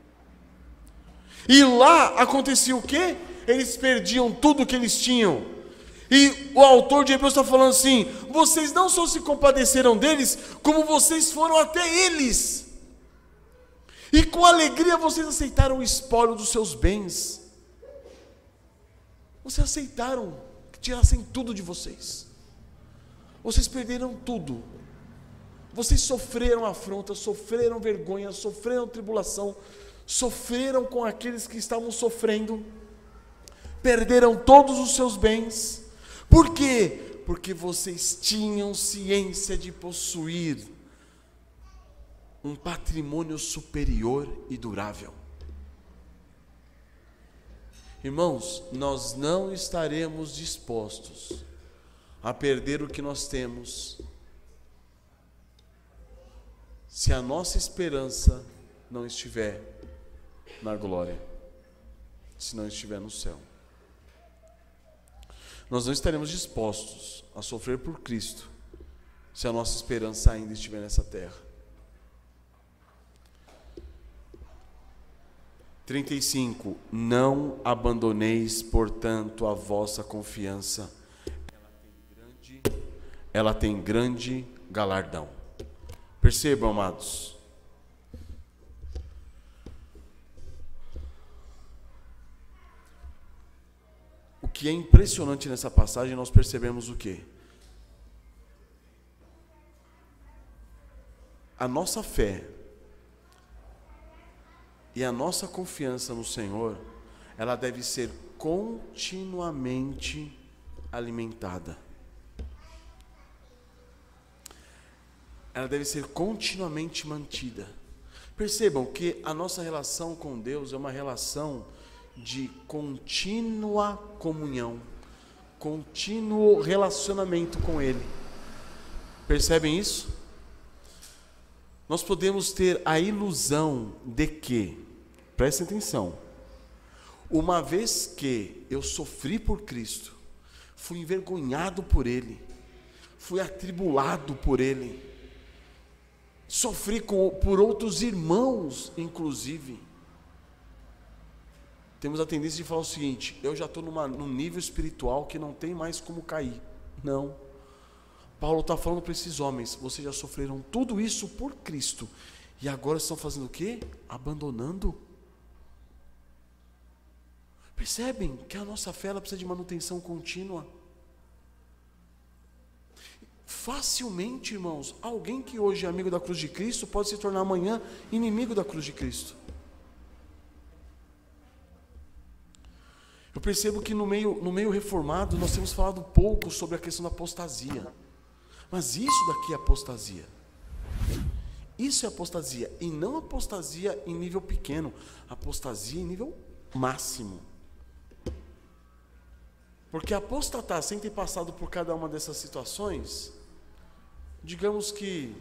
E lá acontecia o quê? Eles perdiam tudo o que eles tinham. E o autor de Hebreus está falando assim, vocês não só se compadeceram deles, como vocês foram até eles. E com alegria vocês aceitaram o espólio dos seus bens. Vocês aceitaram tirassem tudo de vocês. Vocês perderam tudo. Vocês sofreram afronta, sofreram vergonha, sofreram tribulação, sofreram com aqueles que estavam sofrendo, perderam todos os seus bens. Por quê? Porque vocês tinham ciência de possuir um patrimônio superior e durável. Irmãos, nós não estaremos dispostos a perder o que nós temos se a nossa esperança não estiver na glória, se não estiver no céu. Nós não estaremos dispostos a sofrer por Cristo se a nossa esperança ainda estiver nessa terra. trinta e cinco. Não abandoneis, portanto, a vossa confiança. Ela tem grande, ela tem grande galardão. Percebam, amados. O que é impressionante nessa passagem, nós percebemos o quê? A nossa fé e a nossa confiança no Senhor, ela deve ser continuamente alimentada. Ela deve ser continuamente mantida. Percebam que a nossa relação com Deus é uma relação de contínua comunhão, contínuo relacionamento com Ele. Percebem isso? Nós podemos ter a ilusão de que, prestem atenção, uma vez que eu sofri por Cristo, fui envergonhado por Ele, fui atribulado por Ele, sofri com, por outros irmãos, inclusive, temos a tendência de falar o seguinte: eu já estou num nível espiritual que não tem mais como cair. Não. Paulo está falando para esses homens: vocês já sofreram tudo isso por Cristo, e agora estão fazendo o quê? Abandonando. Percebem que a nossa fé ela precisa de manutenção contínua. Facilmente, irmãos, alguém que hoje é amigo da cruz de Cristo pode se tornar amanhã inimigo da cruz de Cristo. Eu percebo que no meio, no meio reformado nós temos falado pouco sobre a questão da apostasia. Mas isso daqui é apostasia. Isso é apostasia. E não apostasia em nível pequeno. Apostasia em nível máximo. Porque apostatar sem ter passado por cada uma dessas situações, digamos que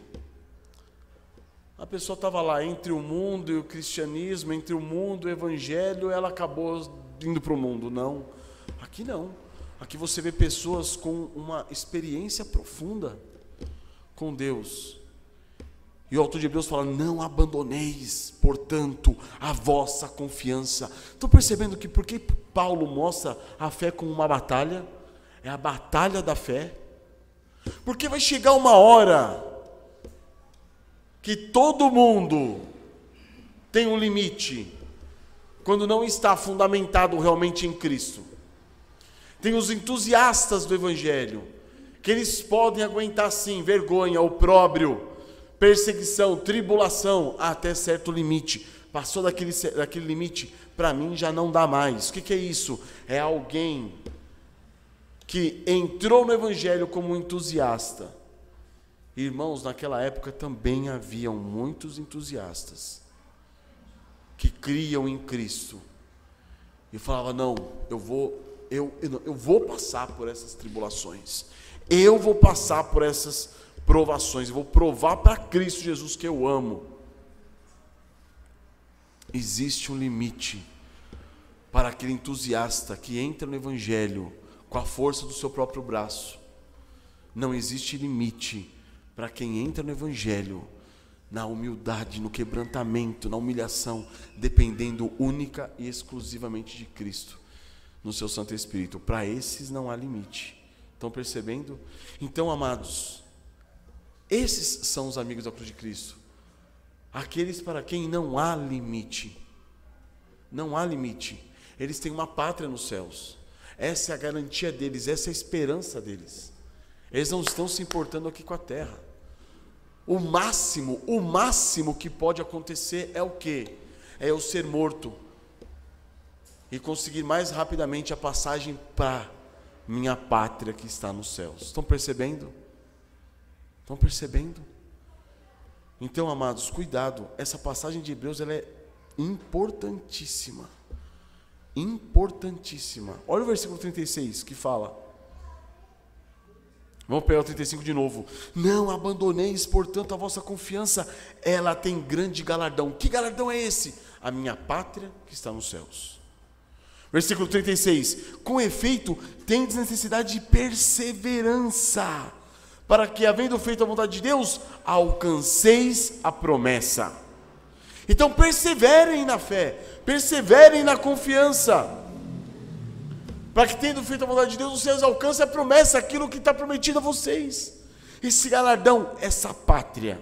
a pessoa estava lá entre o mundo e o cristianismo, entre o mundo e o evangelho, ela acabou indo para o mundo. Não, aqui não. Aqui você vê pessoas com uma experiência profunda com Deus. E o autor de Hebreus fala: não abandoneis, portanto, a vossa confiança. Estão percebendo que por que Paulo mostra a fé como uma batalha? É a batalha da fé. Porque vai chegar uma hora que todo mundo tem um limite, quando não está fundamentado realmente em Cristo. Tem os entusiastas do Evangelho, que eles podem aguentar sim vergonha, opróbrio, perseguição, tribulação, até certo limite. Passou daquele, daquele limite, para mim já não dá mais. O que, que é isso? É alguém que entrou no Evangelho como um entusiasta. Irmãos, naquela época também haviam muitos entusiastas que criam em Cristo e falavam: não, eu vou, eu, eu, eu vou passar por essas tribulações, eu vou passar por essas provações, eu vou provar para Cristo Jesus que eu amo. Existe um limite para aquele entusiasta que entra no Evangelho com a força do seu próprio braço. Não existe limite para quem entra no Evangelho na humildade, no quebrantamento, na humilhação, dependendo única e exclusivamente de Cristo, no seu Santo Espírito. Para esses não há limite. Estão percebendo? Então, amados, esses são os amigos da cruz de Cristo. Aqueles para quem não há limite. Não há limite. Eles têm uma pátria nos céus. Essa é a garantia deles, essa é a esperança deles. Eles não estão se importando aqui com a terra. O máximo, o máximo que pode acontecer é o quê? É eu ser morto e conseguir mais rapidamente a passagem para minha pátria que está nos céus. Estão percebendo? Estão percebendo? Então, amados, cuidado. Essa passagem de Hebreus, ela é importantíssima. Importantíssima. Olha o versículo trinta e seis que fala. Vamos pegar o trinta e cinco de novo. Não abandoneis, portanto, a vossa confiança. Ela tem grande galardão. Que galardão é esse? A minha pátria que está nos céus. Versículo trinta e seis. Com efeito, tendes necessidade de perseverança, para que, havendo feito a vontade de Deus, alcanceis a promessa. Então, perseverem na fé, perseverem na confiança, para que, tendo feito a vontade de Deus, vocês alcancem a promessa, aquilo que está prometido a vocês. Esse galardão, essa pátria.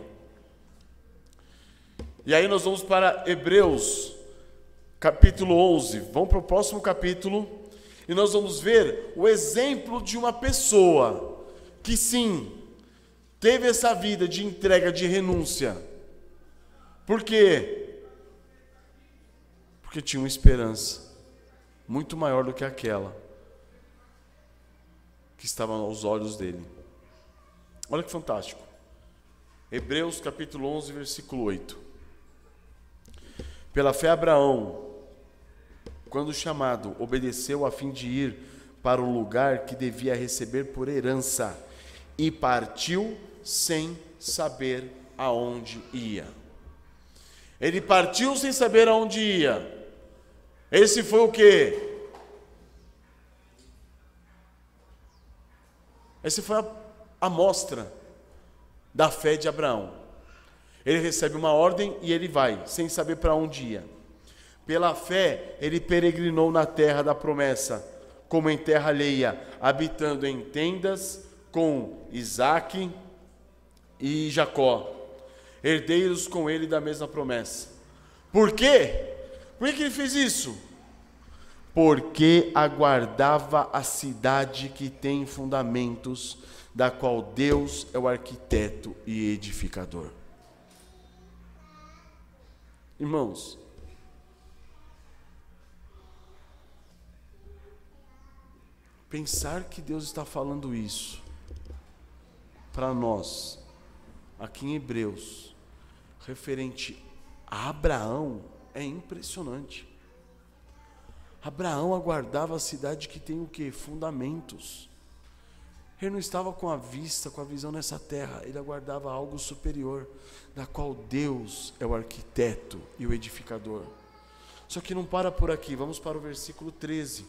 E aí nós vamos para Hebreus, capítulo onze. Vamos para o próximo capítulo, e nós vamos ver o exemplo de uma pessoa que sim, teve essa vida de entrega, de renúncia. Por quê? Porque tinha uma esperança muito maior do que aquela que estava aos olhos dele. Olha que fantástico. Hebreus capítulo onze, versículo oito. Pela fé Abraão, quando chamado, obedeceu a fim de ir para o lugar que devia receber por herança, e partiu sem saber aonde ia. Ele partiu sem saber aonde ia. Esse foi o quê? Essa foi a amostra da fé de Abraão. Ele recebe uma ordem e ele vai, sem saber para onde ia. Pela fé, ele peregrinou na terra da promessa, como em terra alheia, habitando em tendas com Isaque e Jacó, herdeiros com ele da mesma promessa. Por quê? Por que ele fez isso? Porque aguardava a cidade que tem fundamentos, da qual Deus é o arquiteto e edificador. Irmãos, pensar que Deus está falando isso para nós, aqui em Hebreus, referente a Abraão, é impressionante. Abraão aguardava a cidade que tem o quê? Fundamentos. Ele não estava com a vista, com a visão nessa terra, ele aguardava algo superior, da qual Deus é o arquiteto e o edificador. Só que não para por aqui, vamos para o versículo treze.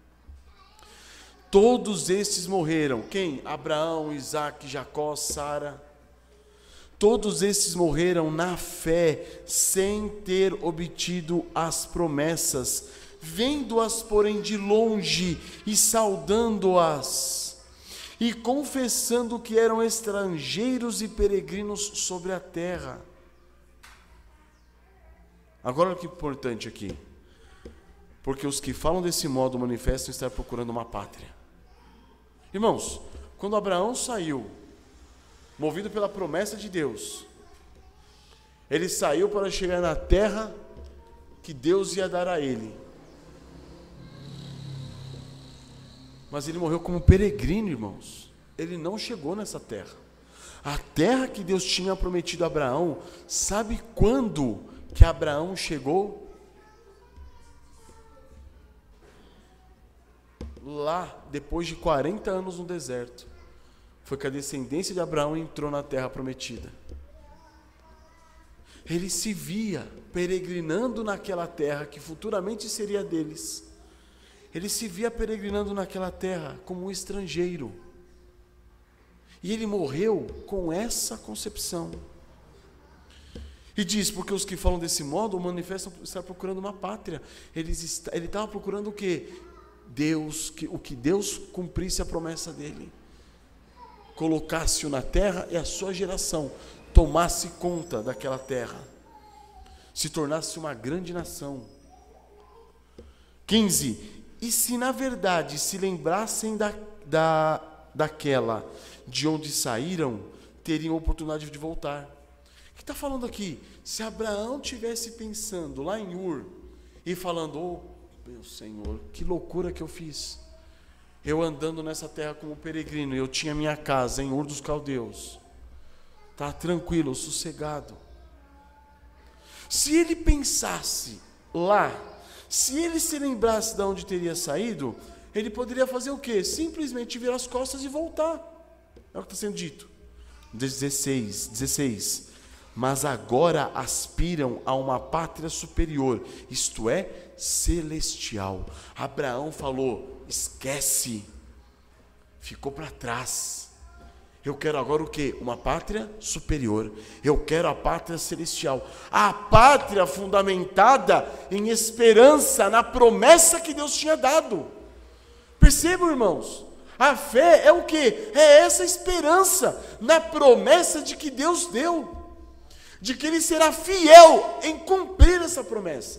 Todos estes morreram. Quem? Abraão, Isaque, Jacó, Sara. Todos estes morreram na fé, sem ter obtido as promessas, vendo-as, porém, de longe e saudando-as, e confessando que eram estrangeiros e peregrinos sobre a terra. Agora, o que é importante aqui, porque os que falam desse modo manifestam estar procurando uma pátria. Irmãos, quando Abraão saiu, movido pela promessa de Deus, ele saiu para chegar na terra que Deus ia dar a ele. Mas ele morreu como peregrino, irmãos. Ele não chegou nessa terra. A terra que Deus tinha prometido a Abraão, sabe quando que Abraão chegou? Lá, depois de quarenta anos no deserto, foi que a descendência de Abraão entrou na terra prometida. Ele se via peregrinando naquela terra que futuramente seria deles. Ele se via peregrinando naquela terra como um estrangeiro. E ele morreu com essa concepção. E diz, porque os que falam desse modo manifestam estar procurando uma pátria. Eles está, ele estava procurando o quê? Deus, que, o que Deus cumprisse a promessa dele. Colocasse-o na terra e a sua geração tomasse conta daquela terra. Se tornasse uma grande nação. quinze. E se na verdade se lembrassem da, da, daquela de onde saíram, teriam a oportunidade de voltar. O que está falando aqui? Se Abraão tivesse pensando lá em Ur e falando, oh meu Senhor, que loucura que eu fiz. Eu andando nessa terra como peregrino, eu tinha minha casa em Ur dos Caldeus. Está tranquilo, sossegado. Se ele pensasse lá, se ele se lembrasse de onde teria saído, ele poderia fazer o quê? Simplesmente virar as costas e voltar. É o que está sendo dito. dezesseis, dezesseis. Mas agora aspiram a uma pátria superior, isto é, celestial. Abraão falou, esquece, ficou para trás. Eu quero agora o quê? Uma pátria superior. Eu quero a pátria celestial. A pátria fundamentada em esperança, na promessa que Deus tinha dado. Percebam, irmãos? A fé é o quê? É essa esperança na promessa de que Deus deu. De que Ele será fiel em cumprir essa promessa.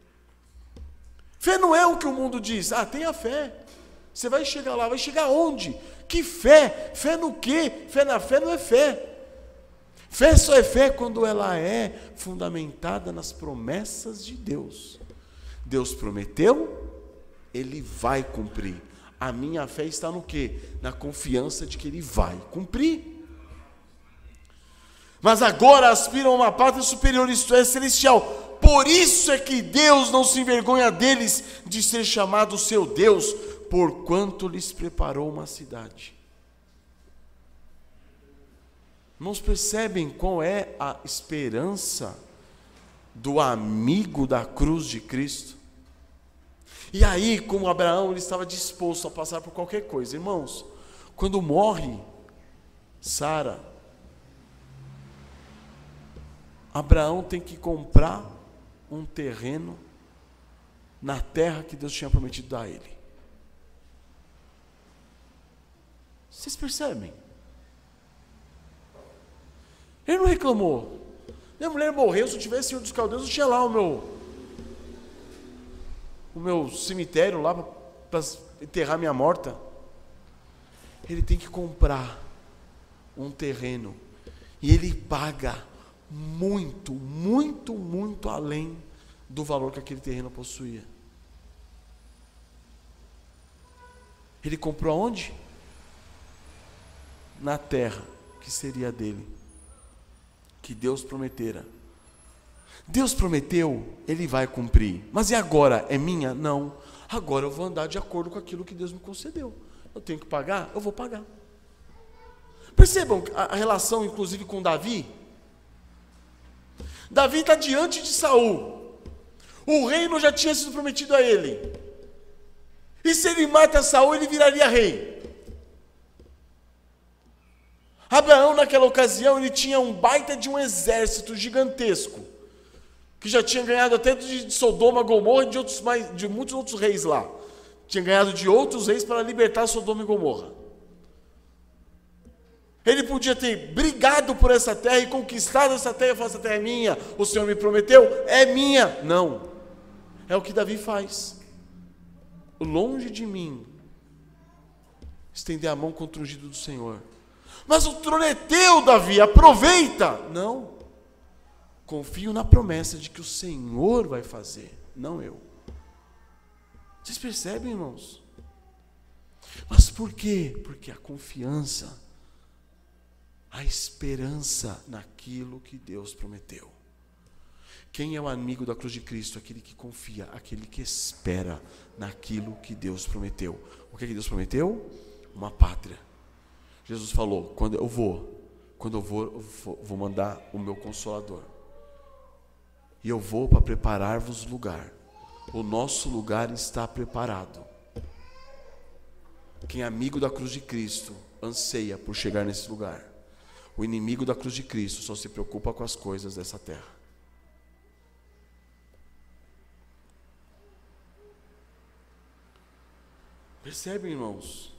Fé não é o que o mundo diz. Ah, tenha fé. Você vai chegar lá, vai chegar onde? Que fé? Fé no quê? Fé na fé não é fé. Fé só é fé quando ela é fundamentada nas promessas de Deus. Deus prometeu, Ele vai cumprir. A minha fé está no quê? Na confiança de que Ele vai cumprir. Mas agora aspiram a uma pátria superior, isto é, celestial. Por isso é que Deus não se envergonha deles de ser chamado seu Deus, porquanto lhes preparou uma cidade. Irmãos, percebem qual é a esperança do amigo da cruz de Cristo? E aí, como Abraão, ele estava disposto a passar por qualquer coisa. Irmãos, quando morre Sara, Abraão tem que comprar um terreno na terra que Deus tinha prometido dar a ele. Vocês percebem? Ele não reclamou. Minha mulher morreu, se eu tivesse Senhor dos Caldeus, eu tinha lá o meu o meu cemitério lá para enterrar minha morta. Ele tem que comprar um terreno e ele paga muito, muito, muito além do valor que aquele terreno possuía. Ele comprou aonde? Na terra que seria dele, que Deus prometera. Deus prometeu, Ele vai cumprir. Mas e agora? É minha? Não. Agora eu vou andar de acordo com aquilo que Deus me concedeu. Eu tenho que pagar? Eu vou pagar. Percebam a relação, inclusive, com Davi. Davi está diante de Saul. O reino já tinha sido prometido a ele. E se ele mata Saul, ele viraria rei. Abraão, naquela ocasião, ele tinha um baita de um exército gigantesco, que já tinha ganhado até de Sodoma, Gomorra e de, outros, mais, de muitos outros reis lá. Tinha ganhado de outros reis para libertar Sodoma e Gomorra. Ele podia ter brigado por essa terra e conquistado essa terra e falar, essa terra é minha, o Senhor me prometeu, é minha. Não, é o que Davi faz. Longe de mim estender a mão contra o ungido do Senhor. Mas o trono é teu, Davi, aproveita. Não, confio na promessa de que o Senhor vai fazer, não eu. Vocês percebem, irmãos? Mas por quê? Porque a confiança, a esperança naquilo que Deus prometeu. Quem é o amigo da cruz de Cristo? Aquele que confia, aquele que espera naquilo que Deus prometeu. O que, é que Deus prometeu? Uma pátria. Jesus falou, quando eu vou, quando eu vou, eu vou mandar o meu Consolador. E eu vou para preparar-vos lugar. O nosso lugar está preparado. Quem é amigo da cruz de Cristo anseia por chegar nesse lugar. O inimigo da cruz de Cristo só se preocupa com as coisas dessa terra. Percebem, irmãos?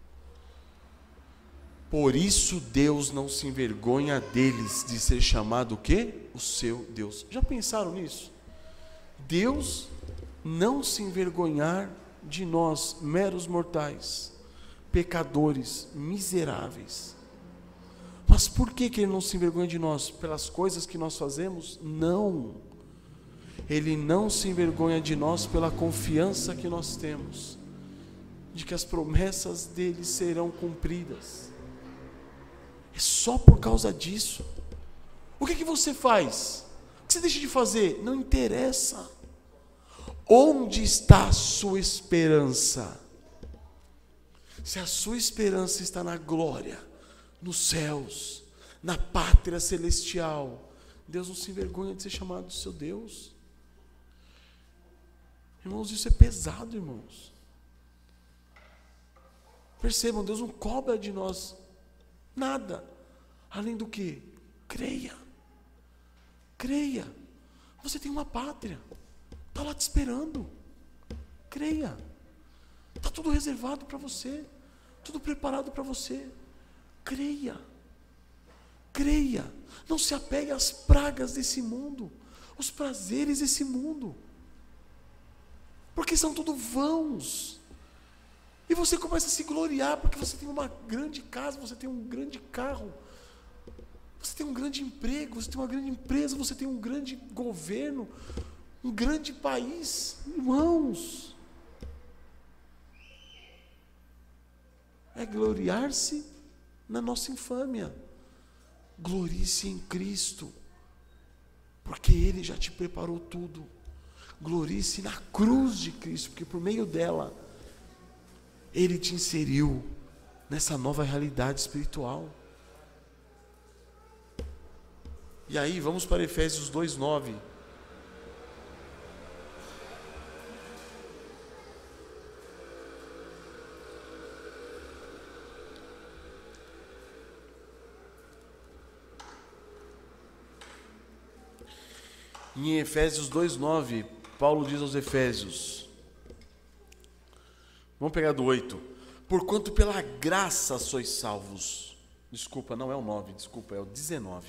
Por isso Deus não se envergonha deles de ser chamado o quê? O seu Deus. Já pensaram nisso? Deus não se envergonhar de nós, meros mortais, pecadores, miseráveis. Mas por que que Ele não se envergonha de nós? Pelas coisas que nós fazemos? Não. Ele não se envergonha de nós pela confiança que nós temos, de que as promessas dele serão cumpridas. É só por causa disso. O que que você faz? O que você deixa de fazer? Não interessa. Onde está a sua esperança? Se a sua esperança está na glória, nos céus, na pátria celestial, Deus não se envergonha de ser chamado de seu Deus. Irmãos, isso é pesado, irmãos. Percebam, Deus não cobra de nós nada, além do que? Creia. Creia. Você tem uma pátria, está lá te esperando. Creia. Está tudo reservado para você, tudo preparado para você. Creia. Creia. Não se apegue às pragas desse mundo, os prazeres desse mundo, porque são tudo vãos. E você começa a se gloriar porque você tem uma grande casa, você tem um grande carro, você tem um grande emprego, você tem uma grande empresa, você tem um grande governo, um grande país. Irmãos, é gloriar-se na nossa infâmia. Glorie-se em Cristo, porque Ele já te preparou tudo. Glorie-se na cruz de Cristo, porque por meio dela Ele te inseriu nessa nova realidade espiritual. E aí, vamos para Efésios dois, nove. Em Efésios dois, nove, Paulo diz aos Efésios, vamos pegar do oito, porquanto pela graça sois salvos. Desculpa, não é o nove, desculpa, é o dezenove.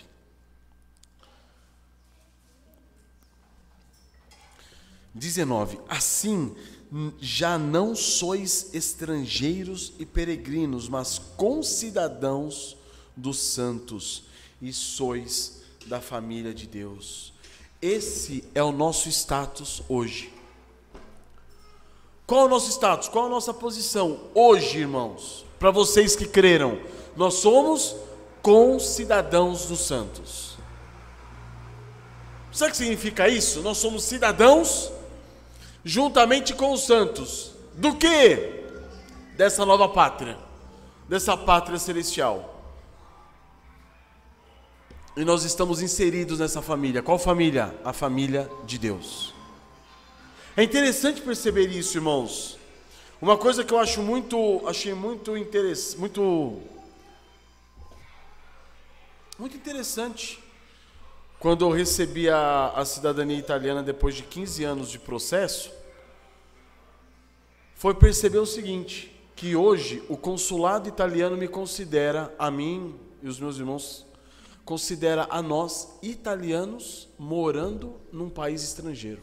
dezenove, assim já não sois estrangeiros e peregrinos, mas concidadãos dos santos, e sois da família de Deus. Esse é o nosso status hoje. Qual é o nosso status? Qual é a nossa posição hoje, irmãos? Para vocês que creram, nós somos concidadãos dos santos. Sabe o que significa isso? Nós somos cidadãos juntamente com os santos. Do que? Dessa nova pátria, dessa pátria celestial. E nós estamos inseridos nessa família. Qual família? A família de Deus. É interessante perceber isso, irmãos. Uma coisa que eu acho muito, achei muito interessante, muito, muito interessante, quando eu recebi a, a cidadania italiana depois de quinze anos de processo, foi perceber o seguinte, que hoje o consulado italiano me considera, a mim e os meus irmãos, considera a nós, italianos, morando num país estrangeiro.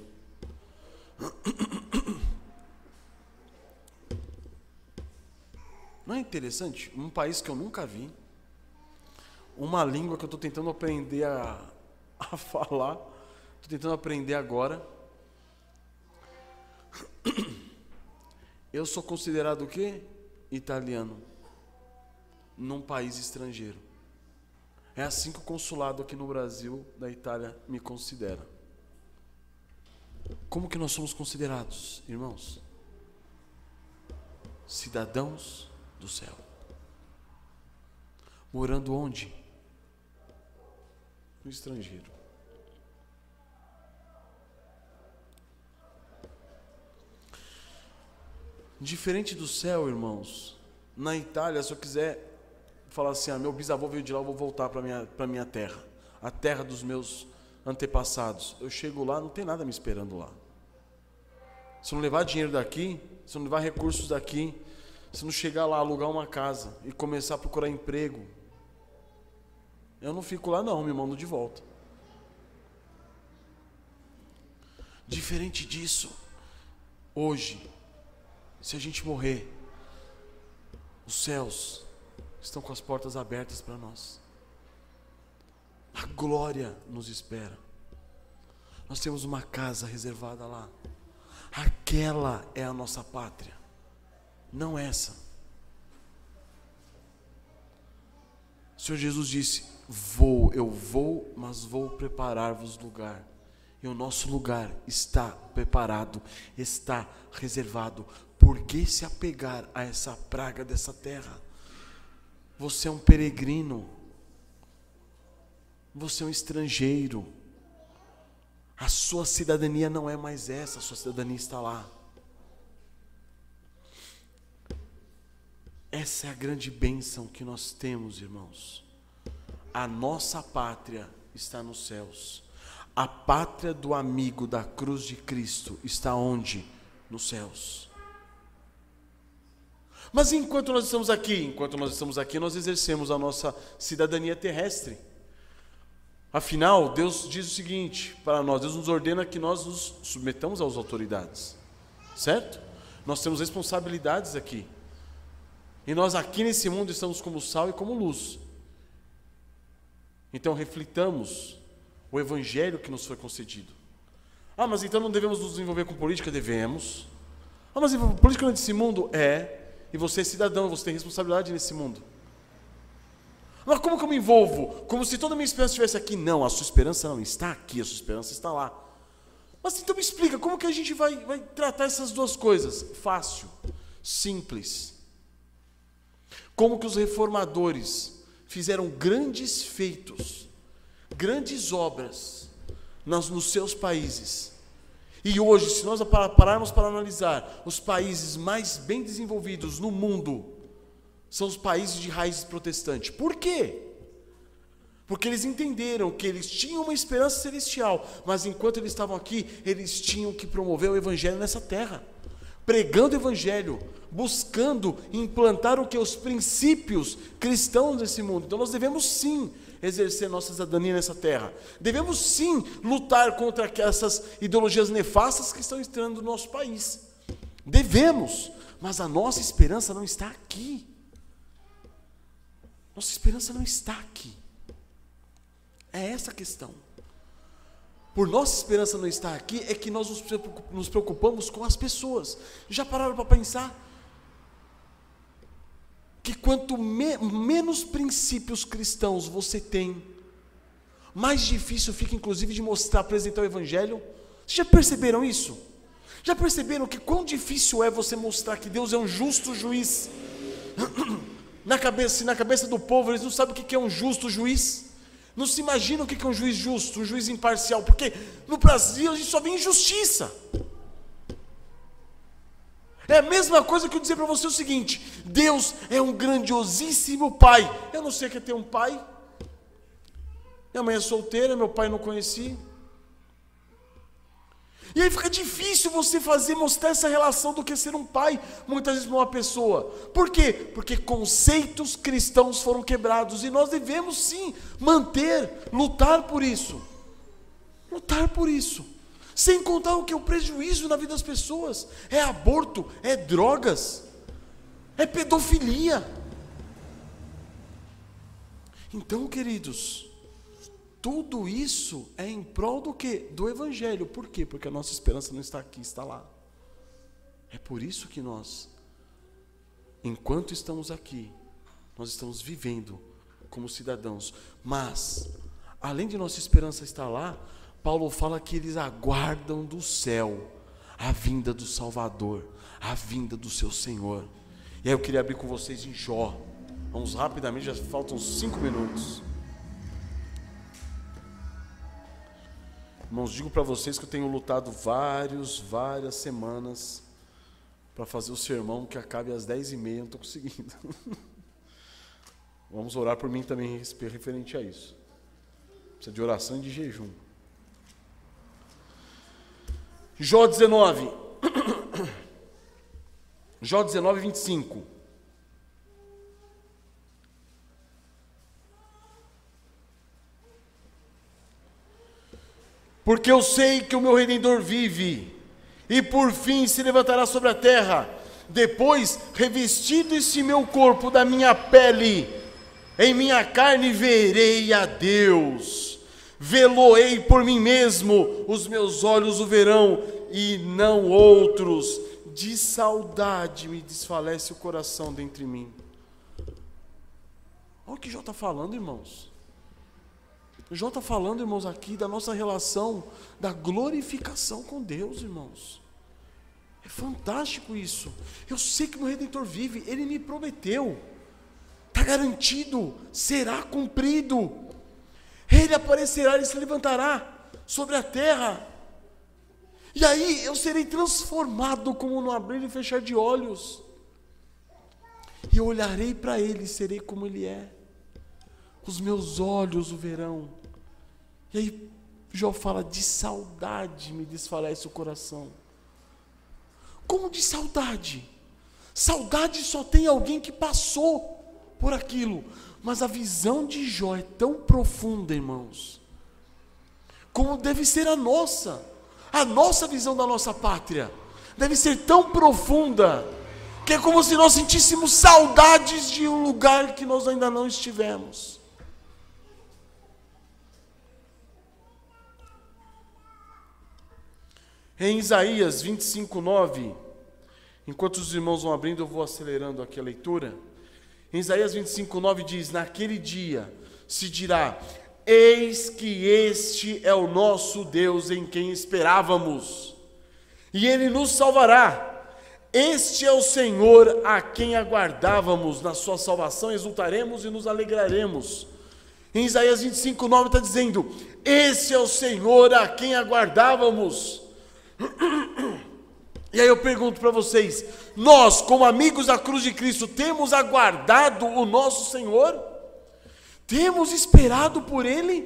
Não é interessante? Um país que eu nunca vi, uma língua que eu estou tentando aprender a, a falar, estou tentando aprender agora. Eu sou considerado o quê? Italiano, num país estrangeiro. É assim que o consulado aqui no Brasil, da Itália, me considera. Como que nós somos considerados, irmãos? Cidadãos do céu. Morando onde? No estrangeiro. Diferente do céu, irmãos, na Itália, se eu quiser falar assim, ah, meu bisavô veio de lá, eu vou voltar para minha, para minha terra, a terra dos meus antepassados. Eu chego lá, não tem nada me esperando lá. Se não levar dinheiro daqui, se não levar recursos daqui, se não chegar lá, alugar uma casa e começar a procurar emprego, eu não fico lá não, me mando de volta. Diferente disso, hoje, se a gente morrer, os céus estão com as portas abertas para nós. A glória nos espera. Nós temos uma casa reservada lá. Aquela é a nossa pátria, não essa. O Senhor Jesus disse: vou, eu vou, mas vou preparar-vos lugar. E o nosso lugar está preparado, está reservado. Por que se apegar a essa praga dessa terra? Você é um peregrino. Você é um estrangeiro. A sua cidadania não é mais essa, a sua cidadania está lá. Essa é a grande bênção que nós temos, irmãos. A nossa pátria está nos céus. A pátria do amigo da cruz de Cristo está onde? Nos céus. Mas enquanto nós estamos aqui, enquanto nós estamos aqui, nós exercemos a nossa cidadania terrestre. Afinal, Deus diz o seguinte para nós: Deus nos ordena que nós nos submetamos às autoridades, certo? Nós temos responsabilidades aqui. E nós aqui nesse mundo estamos como sal e como luz. Então reflitamos o evangelho que nos foi concedido. Ah, mas então não devemos nos envolver com política? Devemos. Ah, mas política nesse mundo? É. E você é cidadão, você tem responsabilidade nesse mundo. Mas como que eu me envolvo? Como se toda a minha esperança estivesse aqui? Não, a sua esperança não está aqui, a sua esperança está lá. Mas então me explica, como que a gente vai, vai tratar essas duas coisas? Fácil, simples. Como que os reformadores fizeram grandes feitos, grandes obras nas, nos seus países. E hoje, se nós pararmos para analisar, os países mais bem desenvolvidos no mundo são os países de raiz protestante. Por quê? Porque eles entenderam que eles tinham uma esperança celestial, mas enquanto eles estavam aqui, eles tinham que promover o evangelho nessa terra, pregando o evangelho, buscando implantar o que? Os princípios cristãos desse mundo. Então nós devemos sim exercer nossa cidadania nessa terra. Devemos sim lutar contra essas ideologias nefastas que estão entrando no nosso país. Devemos, mas a nossa esperança não está aqui. Nossa esperança não está aqui. É essa a questão. Por nossa esperança não estar aqui, é que nós nos preocupamos com as pessoas. Já pararam para pensar? Que quanto me, menos princípios cristãos você tem, mais difícil fica inclusive de mostrar, apresentar o evangelho. Vocês já perceberam isso? Já perceberam que quão difícil é você mostrar que Deus é um justo juiz? Na cabeça, na cabeça do povo, eles não sabem o que é um justo juiz. Não se imaginam o que é um juiz justo, um juiz imparcial, porque no Brasil a gente só vê injustiça. É a mesma coisa que eu dizer para você o seguinte: Deus é um grandiosíssimo pai. Eu não sei o que é ter um pai. Minha mãe é solteira, meu pai não conheci. E aí fica difícil você fazer, mostrar essa relação do que ser um pai, muitas vezes para uma pessoa. Por quê? Porque conceitos cristãos foram quebrados, e nós devemos sim manter, lutar por isso. Lutar por isso. Sem contar o que é o prejuízo na vida das pessoas. É aborto, é drogas, é pedofilia. Então, queridos, tudo isso é em prol do quê? Do evangelho. Por quê? Porque a nossa esperança não está aqui, está lá. É por isso que nós, enquanto estamos aqui, nós estamos vivendo como cidadãos. Mas, além de nossa esperança estar lá, Paulo fala que eles aguardam do céu a vinda do Salvador, a vinda do seu Senhor. E aí eu queria abrir com vocês em Jó. Vamos rapidamente, já faltam cinco minutos. Irmãos, digo para vocês que eu tenho lutado vários, várias semanas para fazer o sermão que acabe às dez e meia, não estou conseguindo. Vamos orar por mim também referente a isso. Precisa de oração e de jejum. Jó dezenove. Jó dezenove, vinte e cinco. Porque eu sei que o meu Redentor vive, e por fim se levantará sobre a terra. Depois, revestido esse meu corpo da minha pele, em minha carne verei a Deus. Vê-lo-ei por mim mesmo, os meus olhos o verão, e não outros. De saudade me desfalece o coração dentro de mim. Olha o que Jó está falando, irmãos. Jó está falando, irmãos, aqui da nossa relação, da glorificação com Deus, irmãos. É fantástico isso. Eu sei que meu Redentor vive, Ele me prometeu. Está garantido, será cumprido. Ele aparecerá, Ele se levantará sobre a terra. E aí eu serei transformado como no abrir e fechar de olhos. E eu olharei para Ele e serei como Ele é. Os meus olhos o verão. E aí Jó fala, de saudade me desfalece o coração. Como de saudade? Saudade só tem alguém que passou por aquilo. Mas a visão de Jó é tão profunda, irmãos, como deve ser a nossa. A nossa visão da nossa pátria deve ser tão profunda, que é como se nós sentíssemos saudades de um lugar que nós ainda não estivemos. Em Isaías vinte e cinco, nove, enquanto os irmãos vão abrindo, eu vou acelerando aqui a leitura. Em Isaías vinte e cinco, nove diz, naquele dia se dirá, eis que este é o nosso Deus em quem esperávamos, e Ele nos salvará. Este é o Senhor a quem aguardávamos, na sua salvação exultaremos e nos alegraremos. Em Isaías vinte e cinco, nove está dizendo, esse é o Senhor a quem aguardávamos. E aí eu pergunto para vocês, nós como amigos da cruz de Cristo, temos aguardado o nosso Senhor? Temos esperado por Ele?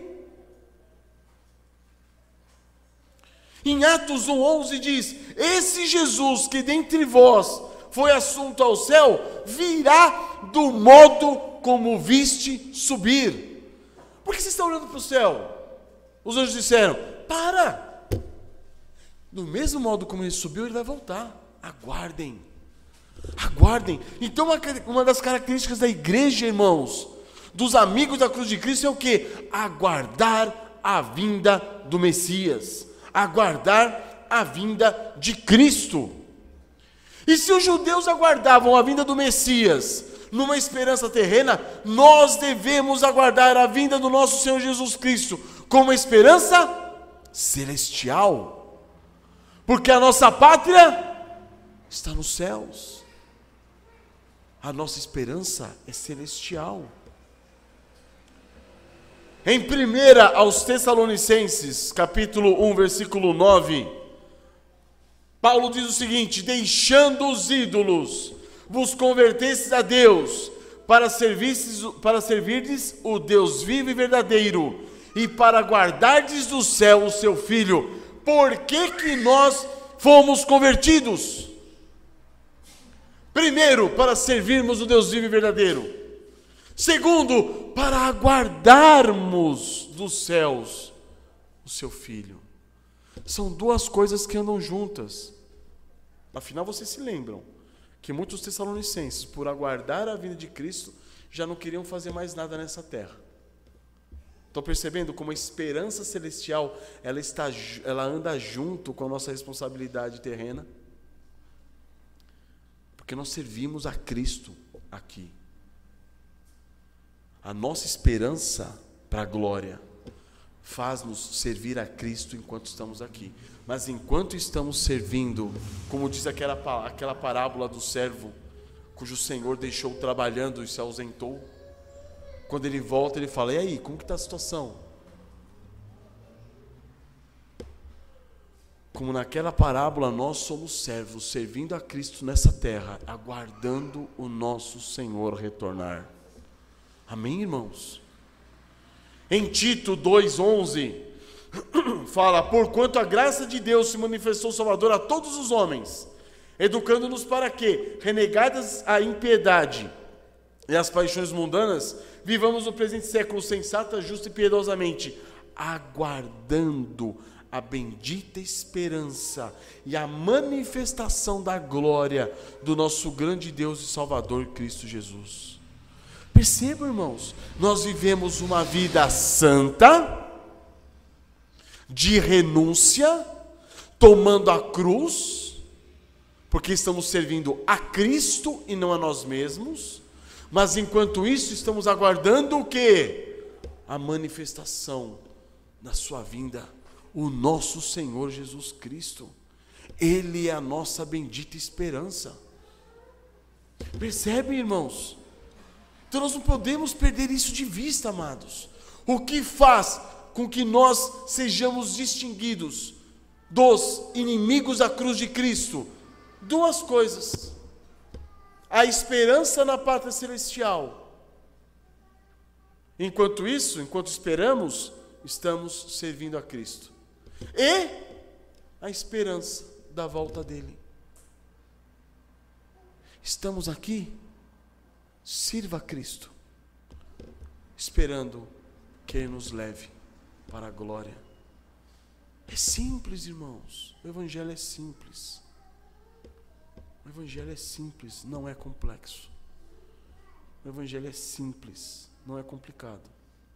Em Atos um, onze diz, esse Jesus que dentre vós foi assunto ao céu, virá do modo como viste subir. Por que vocês estão olhando para o céu? Os anjos disseram, para! Do mesmo modo como Ele subiu, Ele vai voltar. Aguardem. Aguardem. Então uma, uma das características da igreja, irmãos, dos amigos da cruz de Cristo é o quê? Aguardar a vinda do Messias. Aguardar a vinda de Cristo. E se os judeus aguardavam a vinda do Messias numa esperança terrena, nós devemos aguardar a vinda do nosso Senhor Jesus Cristo com uma esperança celestial. Porque a nossa pátria está nos céus. A nossa esperança é celestial. Em primeira aos Tessalonicenses, capítulo um, versículo nove, Paulo diz o seguinte, deixando os ídolos, vos convertestes a Deus, para servirdes, para servirdes o Deus vivo e verdadeiro, e para guardardes do céu o seu Filho. Por que que nós fomos convertidos? Primeiro, para servirmos o Deus vivo e verdadeiro. Segundo, para aguardarmos dos céus o seu Filho. São duas coisas que andam juntas. Afinal, vocês se lembram que muitos tessalonicenses, por aguardar a vinda de Cristo, já não queriam fazer mais nada nessa terra. Estão percebendo como a esperança celestial, ela, está, ela anda junto com a nossa responsabilidade terrena? Porque nós servimos a Cristo aqui. A nossa esperança para a glória faz-nos servir a Cristo enquanto estamos aqui. Mas enquanto estamos servindo, como diz aquela, aquela parábola do servo, cujo Senhor deixou trabalhando e se ausentou, quando ele volta, ele fala, e aí, como que está a situação? Como naquela parábola, nós somos servos, servindo a Cristo nessa terra, aguardando o nosso Senhor retornar. Amém, irmãos? Em Tito dois, onze, fala, porquanto a graça de Deus se manifestou Salvador a todos os homens, educando-nos para que, renegadas a impiedade e as paixões mundanas, vivamos no presente século sensata, justa e piedosamente, aguardando a bendita esperança e a manifestação da glória do nosso grande Deus e Salvador Cristo Jesus. Percebam, irmãos, nós vivemos uma vida santa, de renúncia, tomando a cruz, porque estamos servindo a Cristo e não a nós mesmos, mas enquanto isso estamos aguardando o quê? A manifestação da sua vinda, o nosso Senhor Jesus Cristo. Ele é a nossa bendita esperança. Percebem, irmãos? Então nós não podemos perder isso de vista, amados. O que faz com que nós sejamos distinguidos dos inimigos da cruz de Cristo? Duas coisas: a esperança na pátria celestial. Enquanto isso, enquanto esperamos, estamos servindo a Cristo. E a esperança da volta dele. Estamos aqui, sirva a Cristo, esperando que Ele nos leve para a glória. É simples, irmãos. O Evangelho é simples. O Evangelho é simples, não é complexo. O Evangelho é simples, não é complicado.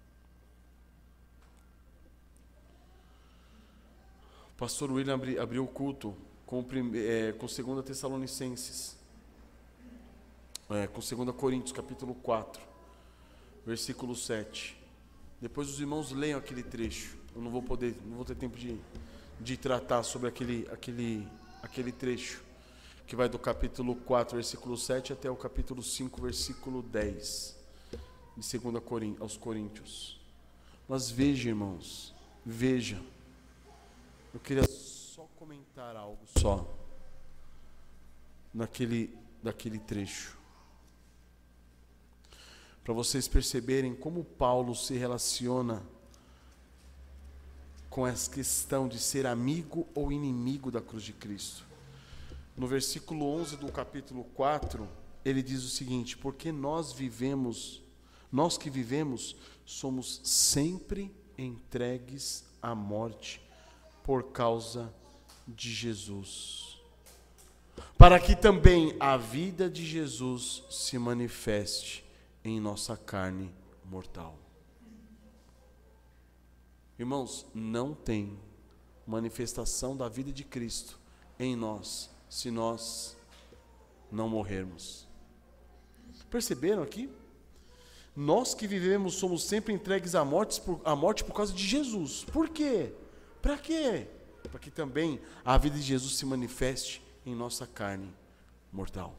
O pastor William abri, abriu o culto com, é, com segunda Tessalonicenses, é, com segunda Coríntios, capítulo quatro, versículo sete. Depois os irmãos leiam aquele trecho. Eu não vou poder, não vou ter tempo de, de tratar sobre aquele, aquele, aquele trecho, que vai do capítulo quatro, versículo sete, até o capítulo cinco, versículo dez, de segunda aos Coríntios. Mas veja, irmãos, veja, eu queria só comentar algo só, naquele, daquele trecho, para vocês perceberem como Paulo se relaciona com essa questão de ser amigo ou inimigo da cruz de Cristo. No versículo onze do capítulo quatro, ele diz o seguinte: porque nós vivemos, nós que vivemos, somos sempre entregues à morte por causa de Jesus, para que também a vida de Jesus se manifeste em nossa carne mortal. Irmãos, não tem manifestação da vida de Cristo em nós se nós não morrermos. Perceberam aqui? Nós que vivemos somos sempre entregues à morte por, à morte por causa de Jesus. Por quê? Para quê? Para que também a vida de Jesus se manifeste em nossa carne mortal.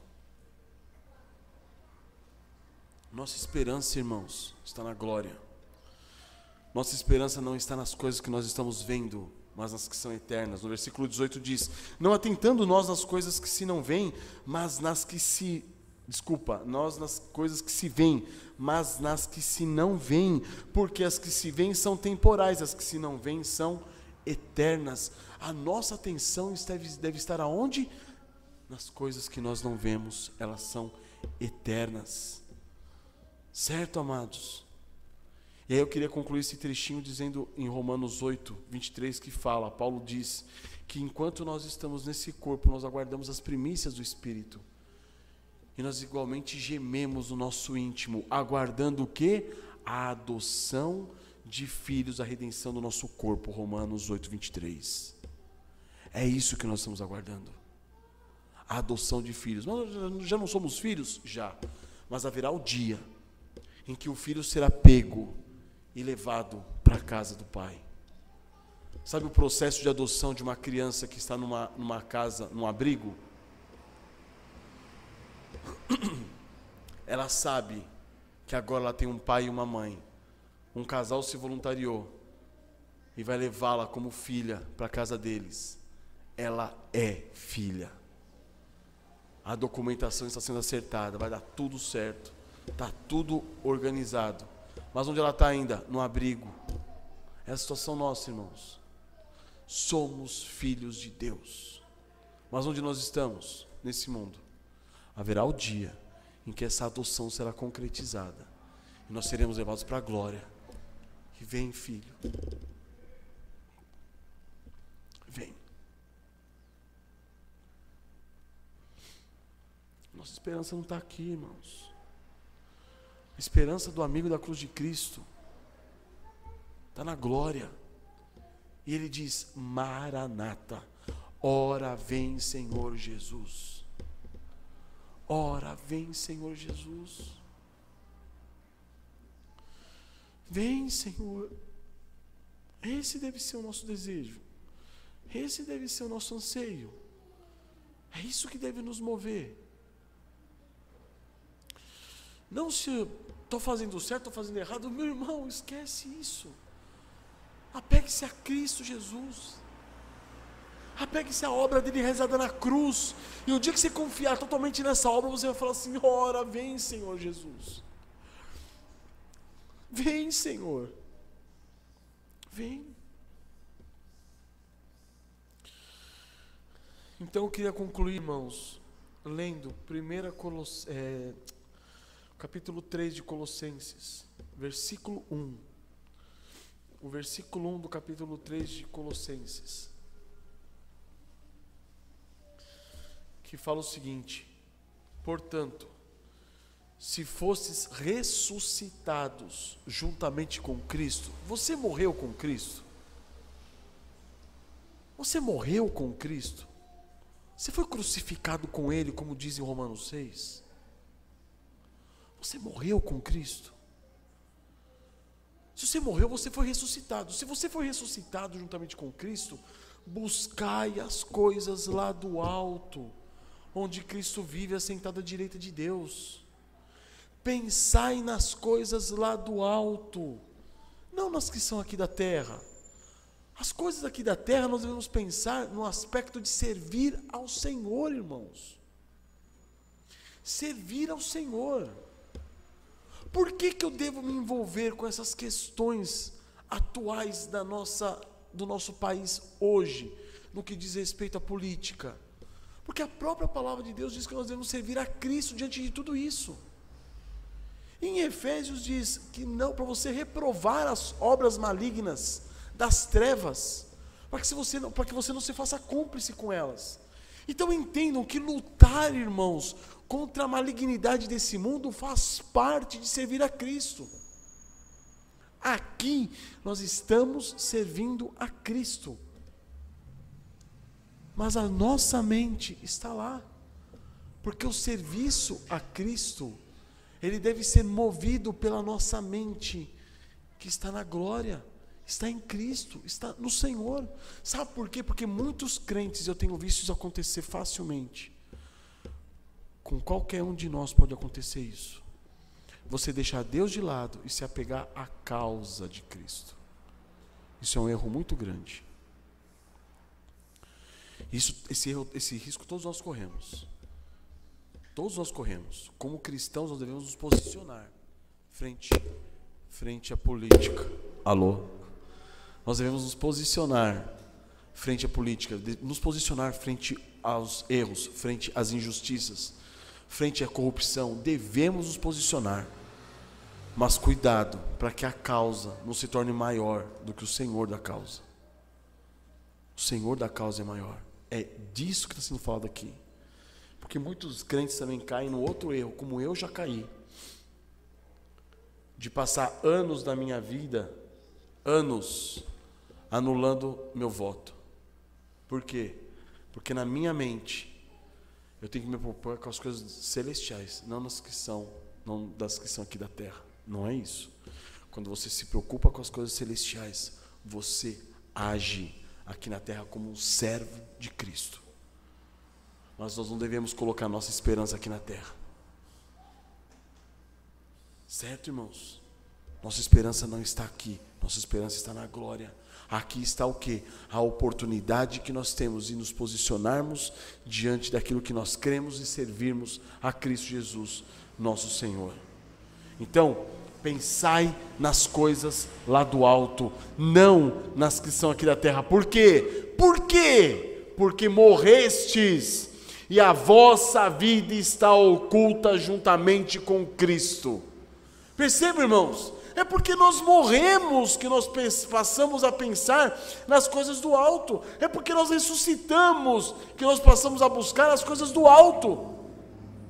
Nossa esperança, irmãos, está na glória. Nossa esperança não está nas coisas que nós estamos vendo, mas nas que são eternas. No versículo dezoito diz: não atentando nós nas coisas que se não veem, mas nas que se... Desculpa, nós nas coisas que se veem, mas nas que se não veem, porque as que se veem são temporais, as que se não veem são eternas. A nossa atenção deve, deve estar aonde? Nas coisas que nós não vemos, elas são eternas. Certo, amados? E aí eu queria concluir esse trechinho dizendo em Romanos oito, vinte e três, que fala, Paulo diz que enquanto nós estamos nesse corpo, nós aguardamos as primícias do Espírito. E nós igualmente gememos no nosso íntimo, aguardando o quê? A adoção de filhos, a redenção do nosso corpo. Romanos oito, vinte e três. É isso que nós estamos aguardando. A adoção de filhos. Nós já não somos filhos? Já. Mas haverá o dia em que o filho será pego e levado para a casa do pai. Sabe o processo de adoção de uma criança que está numa, numa casa, num abrigo? Ela sabe que agora ela tem um pai e uma mãe. Um casal se voluntariou e vai levá-la como filha para a casa deles. Ela é filha. A documentação está sendo acertada, vai dar tudo certo. Está tudo organizado. Mas onde ela está ainda? No abrigo. É a situação nossa, irmãos. Somos filhos de Deus. Mas onde nós estamos? Nesse mundo. Haverá o dia em que essa adoção será concretizada. E nós seremos levados para a glória. E vem, filho. Nossa esperança não está aqui, irmãos. A esperança do amigo da cruz de Cristo está na glória. E ele diz: Maranata, ora vem Senhor Jesus. Ora vem Senhor Jesus. Vem, Senhor. Esse deve ser o nosso desejo. Esse deve ser o nosso anseio. É isso que deve nos mover. Não se estou fazendo certo, estou fazendo errado. Meu irmão, esquece isso. Apegue-se a Cristo Jesus. Apegue-se à obra dele realizada na cruz. E o dia que você confiar totalmente nessa obra, você vai falar assim: ora, vem Senhor Jesus. Vem Senhor. Vem. Então eu queria concluir, irmãos, lendo primeiro Coloss... é, capítulo três de Colossenses, versículo um. O versículo um do capítulo três de Colossenses, que fala o seguinte: portanto, se fostes ressuscitados juntamente com Cristo. Você morreu com Cristo? Você morreu com Cristo? Você foi crucificado com Ele, como diz em Romanos seis? Você morreu com Cristo? Se você morreu, você foi ressuscitado. Se você foi ressuscitado juntamente com Cristo, buscai as coisas lá do alto, onde Cristo vive assentado à direita de Deus. Pensai nas coisas lá do alto, não nas que são aqui da terra. As coisas aqui da terra nós devemos pensar no aspecto de servir ao Senhor, irmãos. Servir ao Senhor. Por que que eu devo me envolver com essas questões atuais da nossa, do nosso país hoje, no que diz respeito à política? Porque a própria palavra de Deus diz que nós devemos servir a Cristo diante de tudo isso. Em Efésios diz que não, para você reprovar as obras malignas das trevas, para que você não, para que você não se faça cúmplice com elas. Então entendam que lutar, irmãos, contra a malignidade desse mundo faz parte de servir a Cristo. Aqui nós estamos servindo a Cristo, mas a nossa mente está lá, porque o serviço a Cristo, ele deve ser movido pela nossa mente, que está na glória, está em Cristo, está no Senhor. Sabe por quê? Porque muitos crentes, eu tenho visto isso acontecer facilmente. Com qualquer um de nós pode acontecer isso. Você deixar Deus de lado e se apegar à causa de Cristo. Isso é um erro muito grande. Isso, esse, erro, esse risco todos nós corremos. Todos nós corremos. Como cristãos, nós devemos nos posicionar frente, frente à política. Alô? Nós devemos nos posicionar frente à política, nos posicionar frente aos erros, frente às injustiças, frente à corrupção. Devemos nos posicionar. Mas cuidado, para que a causa não se torne maior do que o Senhor da causa. O Senhor da causa é maior. É disso que está sendo falado aqui. Porque muitos crentes também caem no outro erro, como eu já caí, de passar anos da minha vida, anos, anulando meu voto. Por quê? Porque na minha mente, eu tenho que me preocupar com as coisas celestiais, não nas que são, não das que são aqui da terra. Não é isso. Quando você se preocupa com as coisas celestiais, você age aqui na terra como um servo de Cristo. Mas nós não devemos colocar nossa esperança aqui na terra. Certo, irmãos? Nossa esperança não está aqui. Nossa esperança está na glória. Aqui está o quê? A oportunidade que nós temos de nos posicionarmos diante daquilo que nós cremos e servirmos a Cristo Jesus, nosso Senhor. Então, pensai nas coisas lá do alto, não nas que são aqui da terra. Por quê? Por quê? Porque morrestes e a vossa vida está oculta juntamente com Cristo. Perceba, irmãos? É porque nós morremos que nós passamos a pensar nas coisas do alto. É porque nós ressuscitamos que nós passamos a buscar as coisas do alto.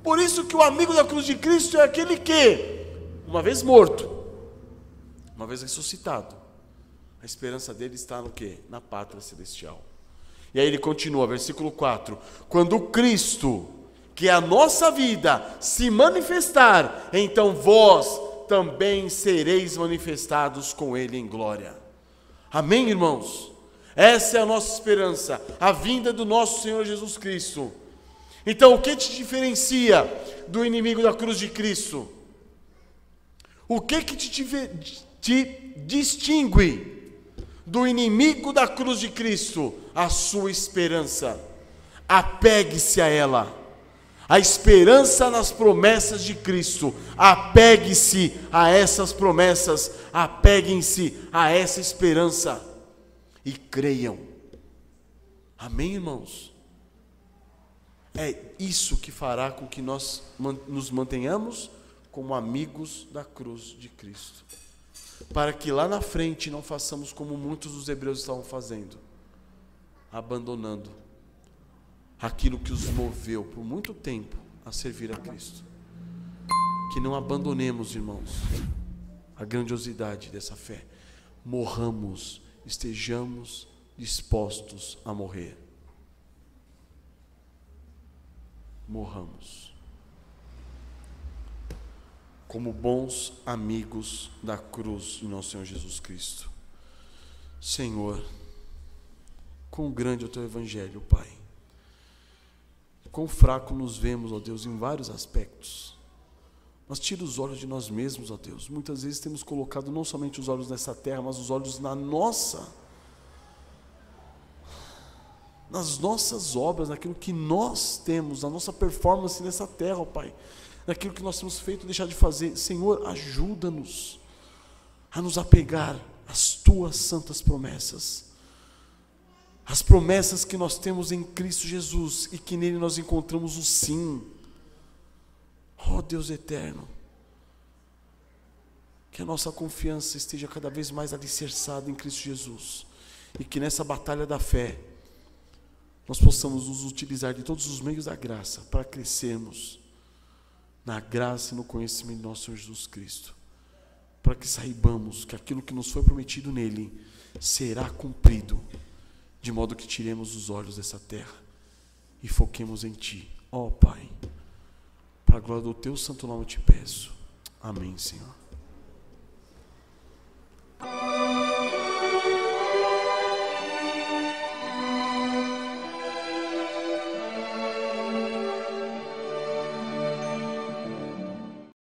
Por isso que o amigo da cruz de Cristo é aquele que, uma vez morto, uma vez ressuscitado, a esperança dele está no quê? Na pátria celestial. E aí ele continua, versículo quatro: quando Cristo, que é a nossa vida, se manifestar, então vós também sereis manifestados com ele em glória. Amém, irmãos? Essa é a nossa esperança, a vinda do nosso Senhor Jesus Cristo. Então, o que te diferencia do inimigo da cruz de Cristo? O que que te, te distingue do inimigo da cruz de Cristo? A sua esperança. Apegue-se a ela. A esperança nas promessas de Cristo. Apegue-se a essas promessas. Apeguem-se a essa esperança. E creiam. Amém, irmãos? É isso que fará com que nós nos mantenhamos como amigos da cruz de Cristo. Para que lá na frente não façamos como muitos dos hebreus estavam fazendo, abandonando aquilo que os moveu por muito tempo a servir a Cristo. Que não abandonemos, irmãos, a grandiosidade dessa fé. Morramos, estejamos dispostos a morrer. Morramos como bons amigos da cruz de nosso Senhor Jesus Cristo. Senhor, quão grande é o teu evangelho, Pai. Quão fraco nos vemos, ó Deus, em vários aspectos. Mas tira os olhos de nós mesmos, ó Deus. Muitas vezes temos colocado não somente os olhos nessa terra, mas os olhos na nossa, nas nossas obras, naquilo que nós temos, na nossa performance nessa terra, ó Pai. Naquilo que nós temos feito, deixar de fazer. Senhor, ajuda-nos a nos apegar às tuas santas promessas. As promessas que nós temos em Cristo Jesus e que nele nós encontramos o sim. Ó Deus eterno, que a nossa confiança esteja cada vez mais alicerçada em Cristo Jesus e que nessa batalha da fé nós possamos nos utilizar de todos os meios da graça para crescermos na graça e no conhecimento de nosso Senhor Jesus Cristo, para que saibamos que aquilo que nos foi prometido nele será cumprido, de modo que tiremos os olhos dessa terra e foquemos em Ti, ó Pai. Para a glória do Teu santo nome eu te peço. Amém, Senhor.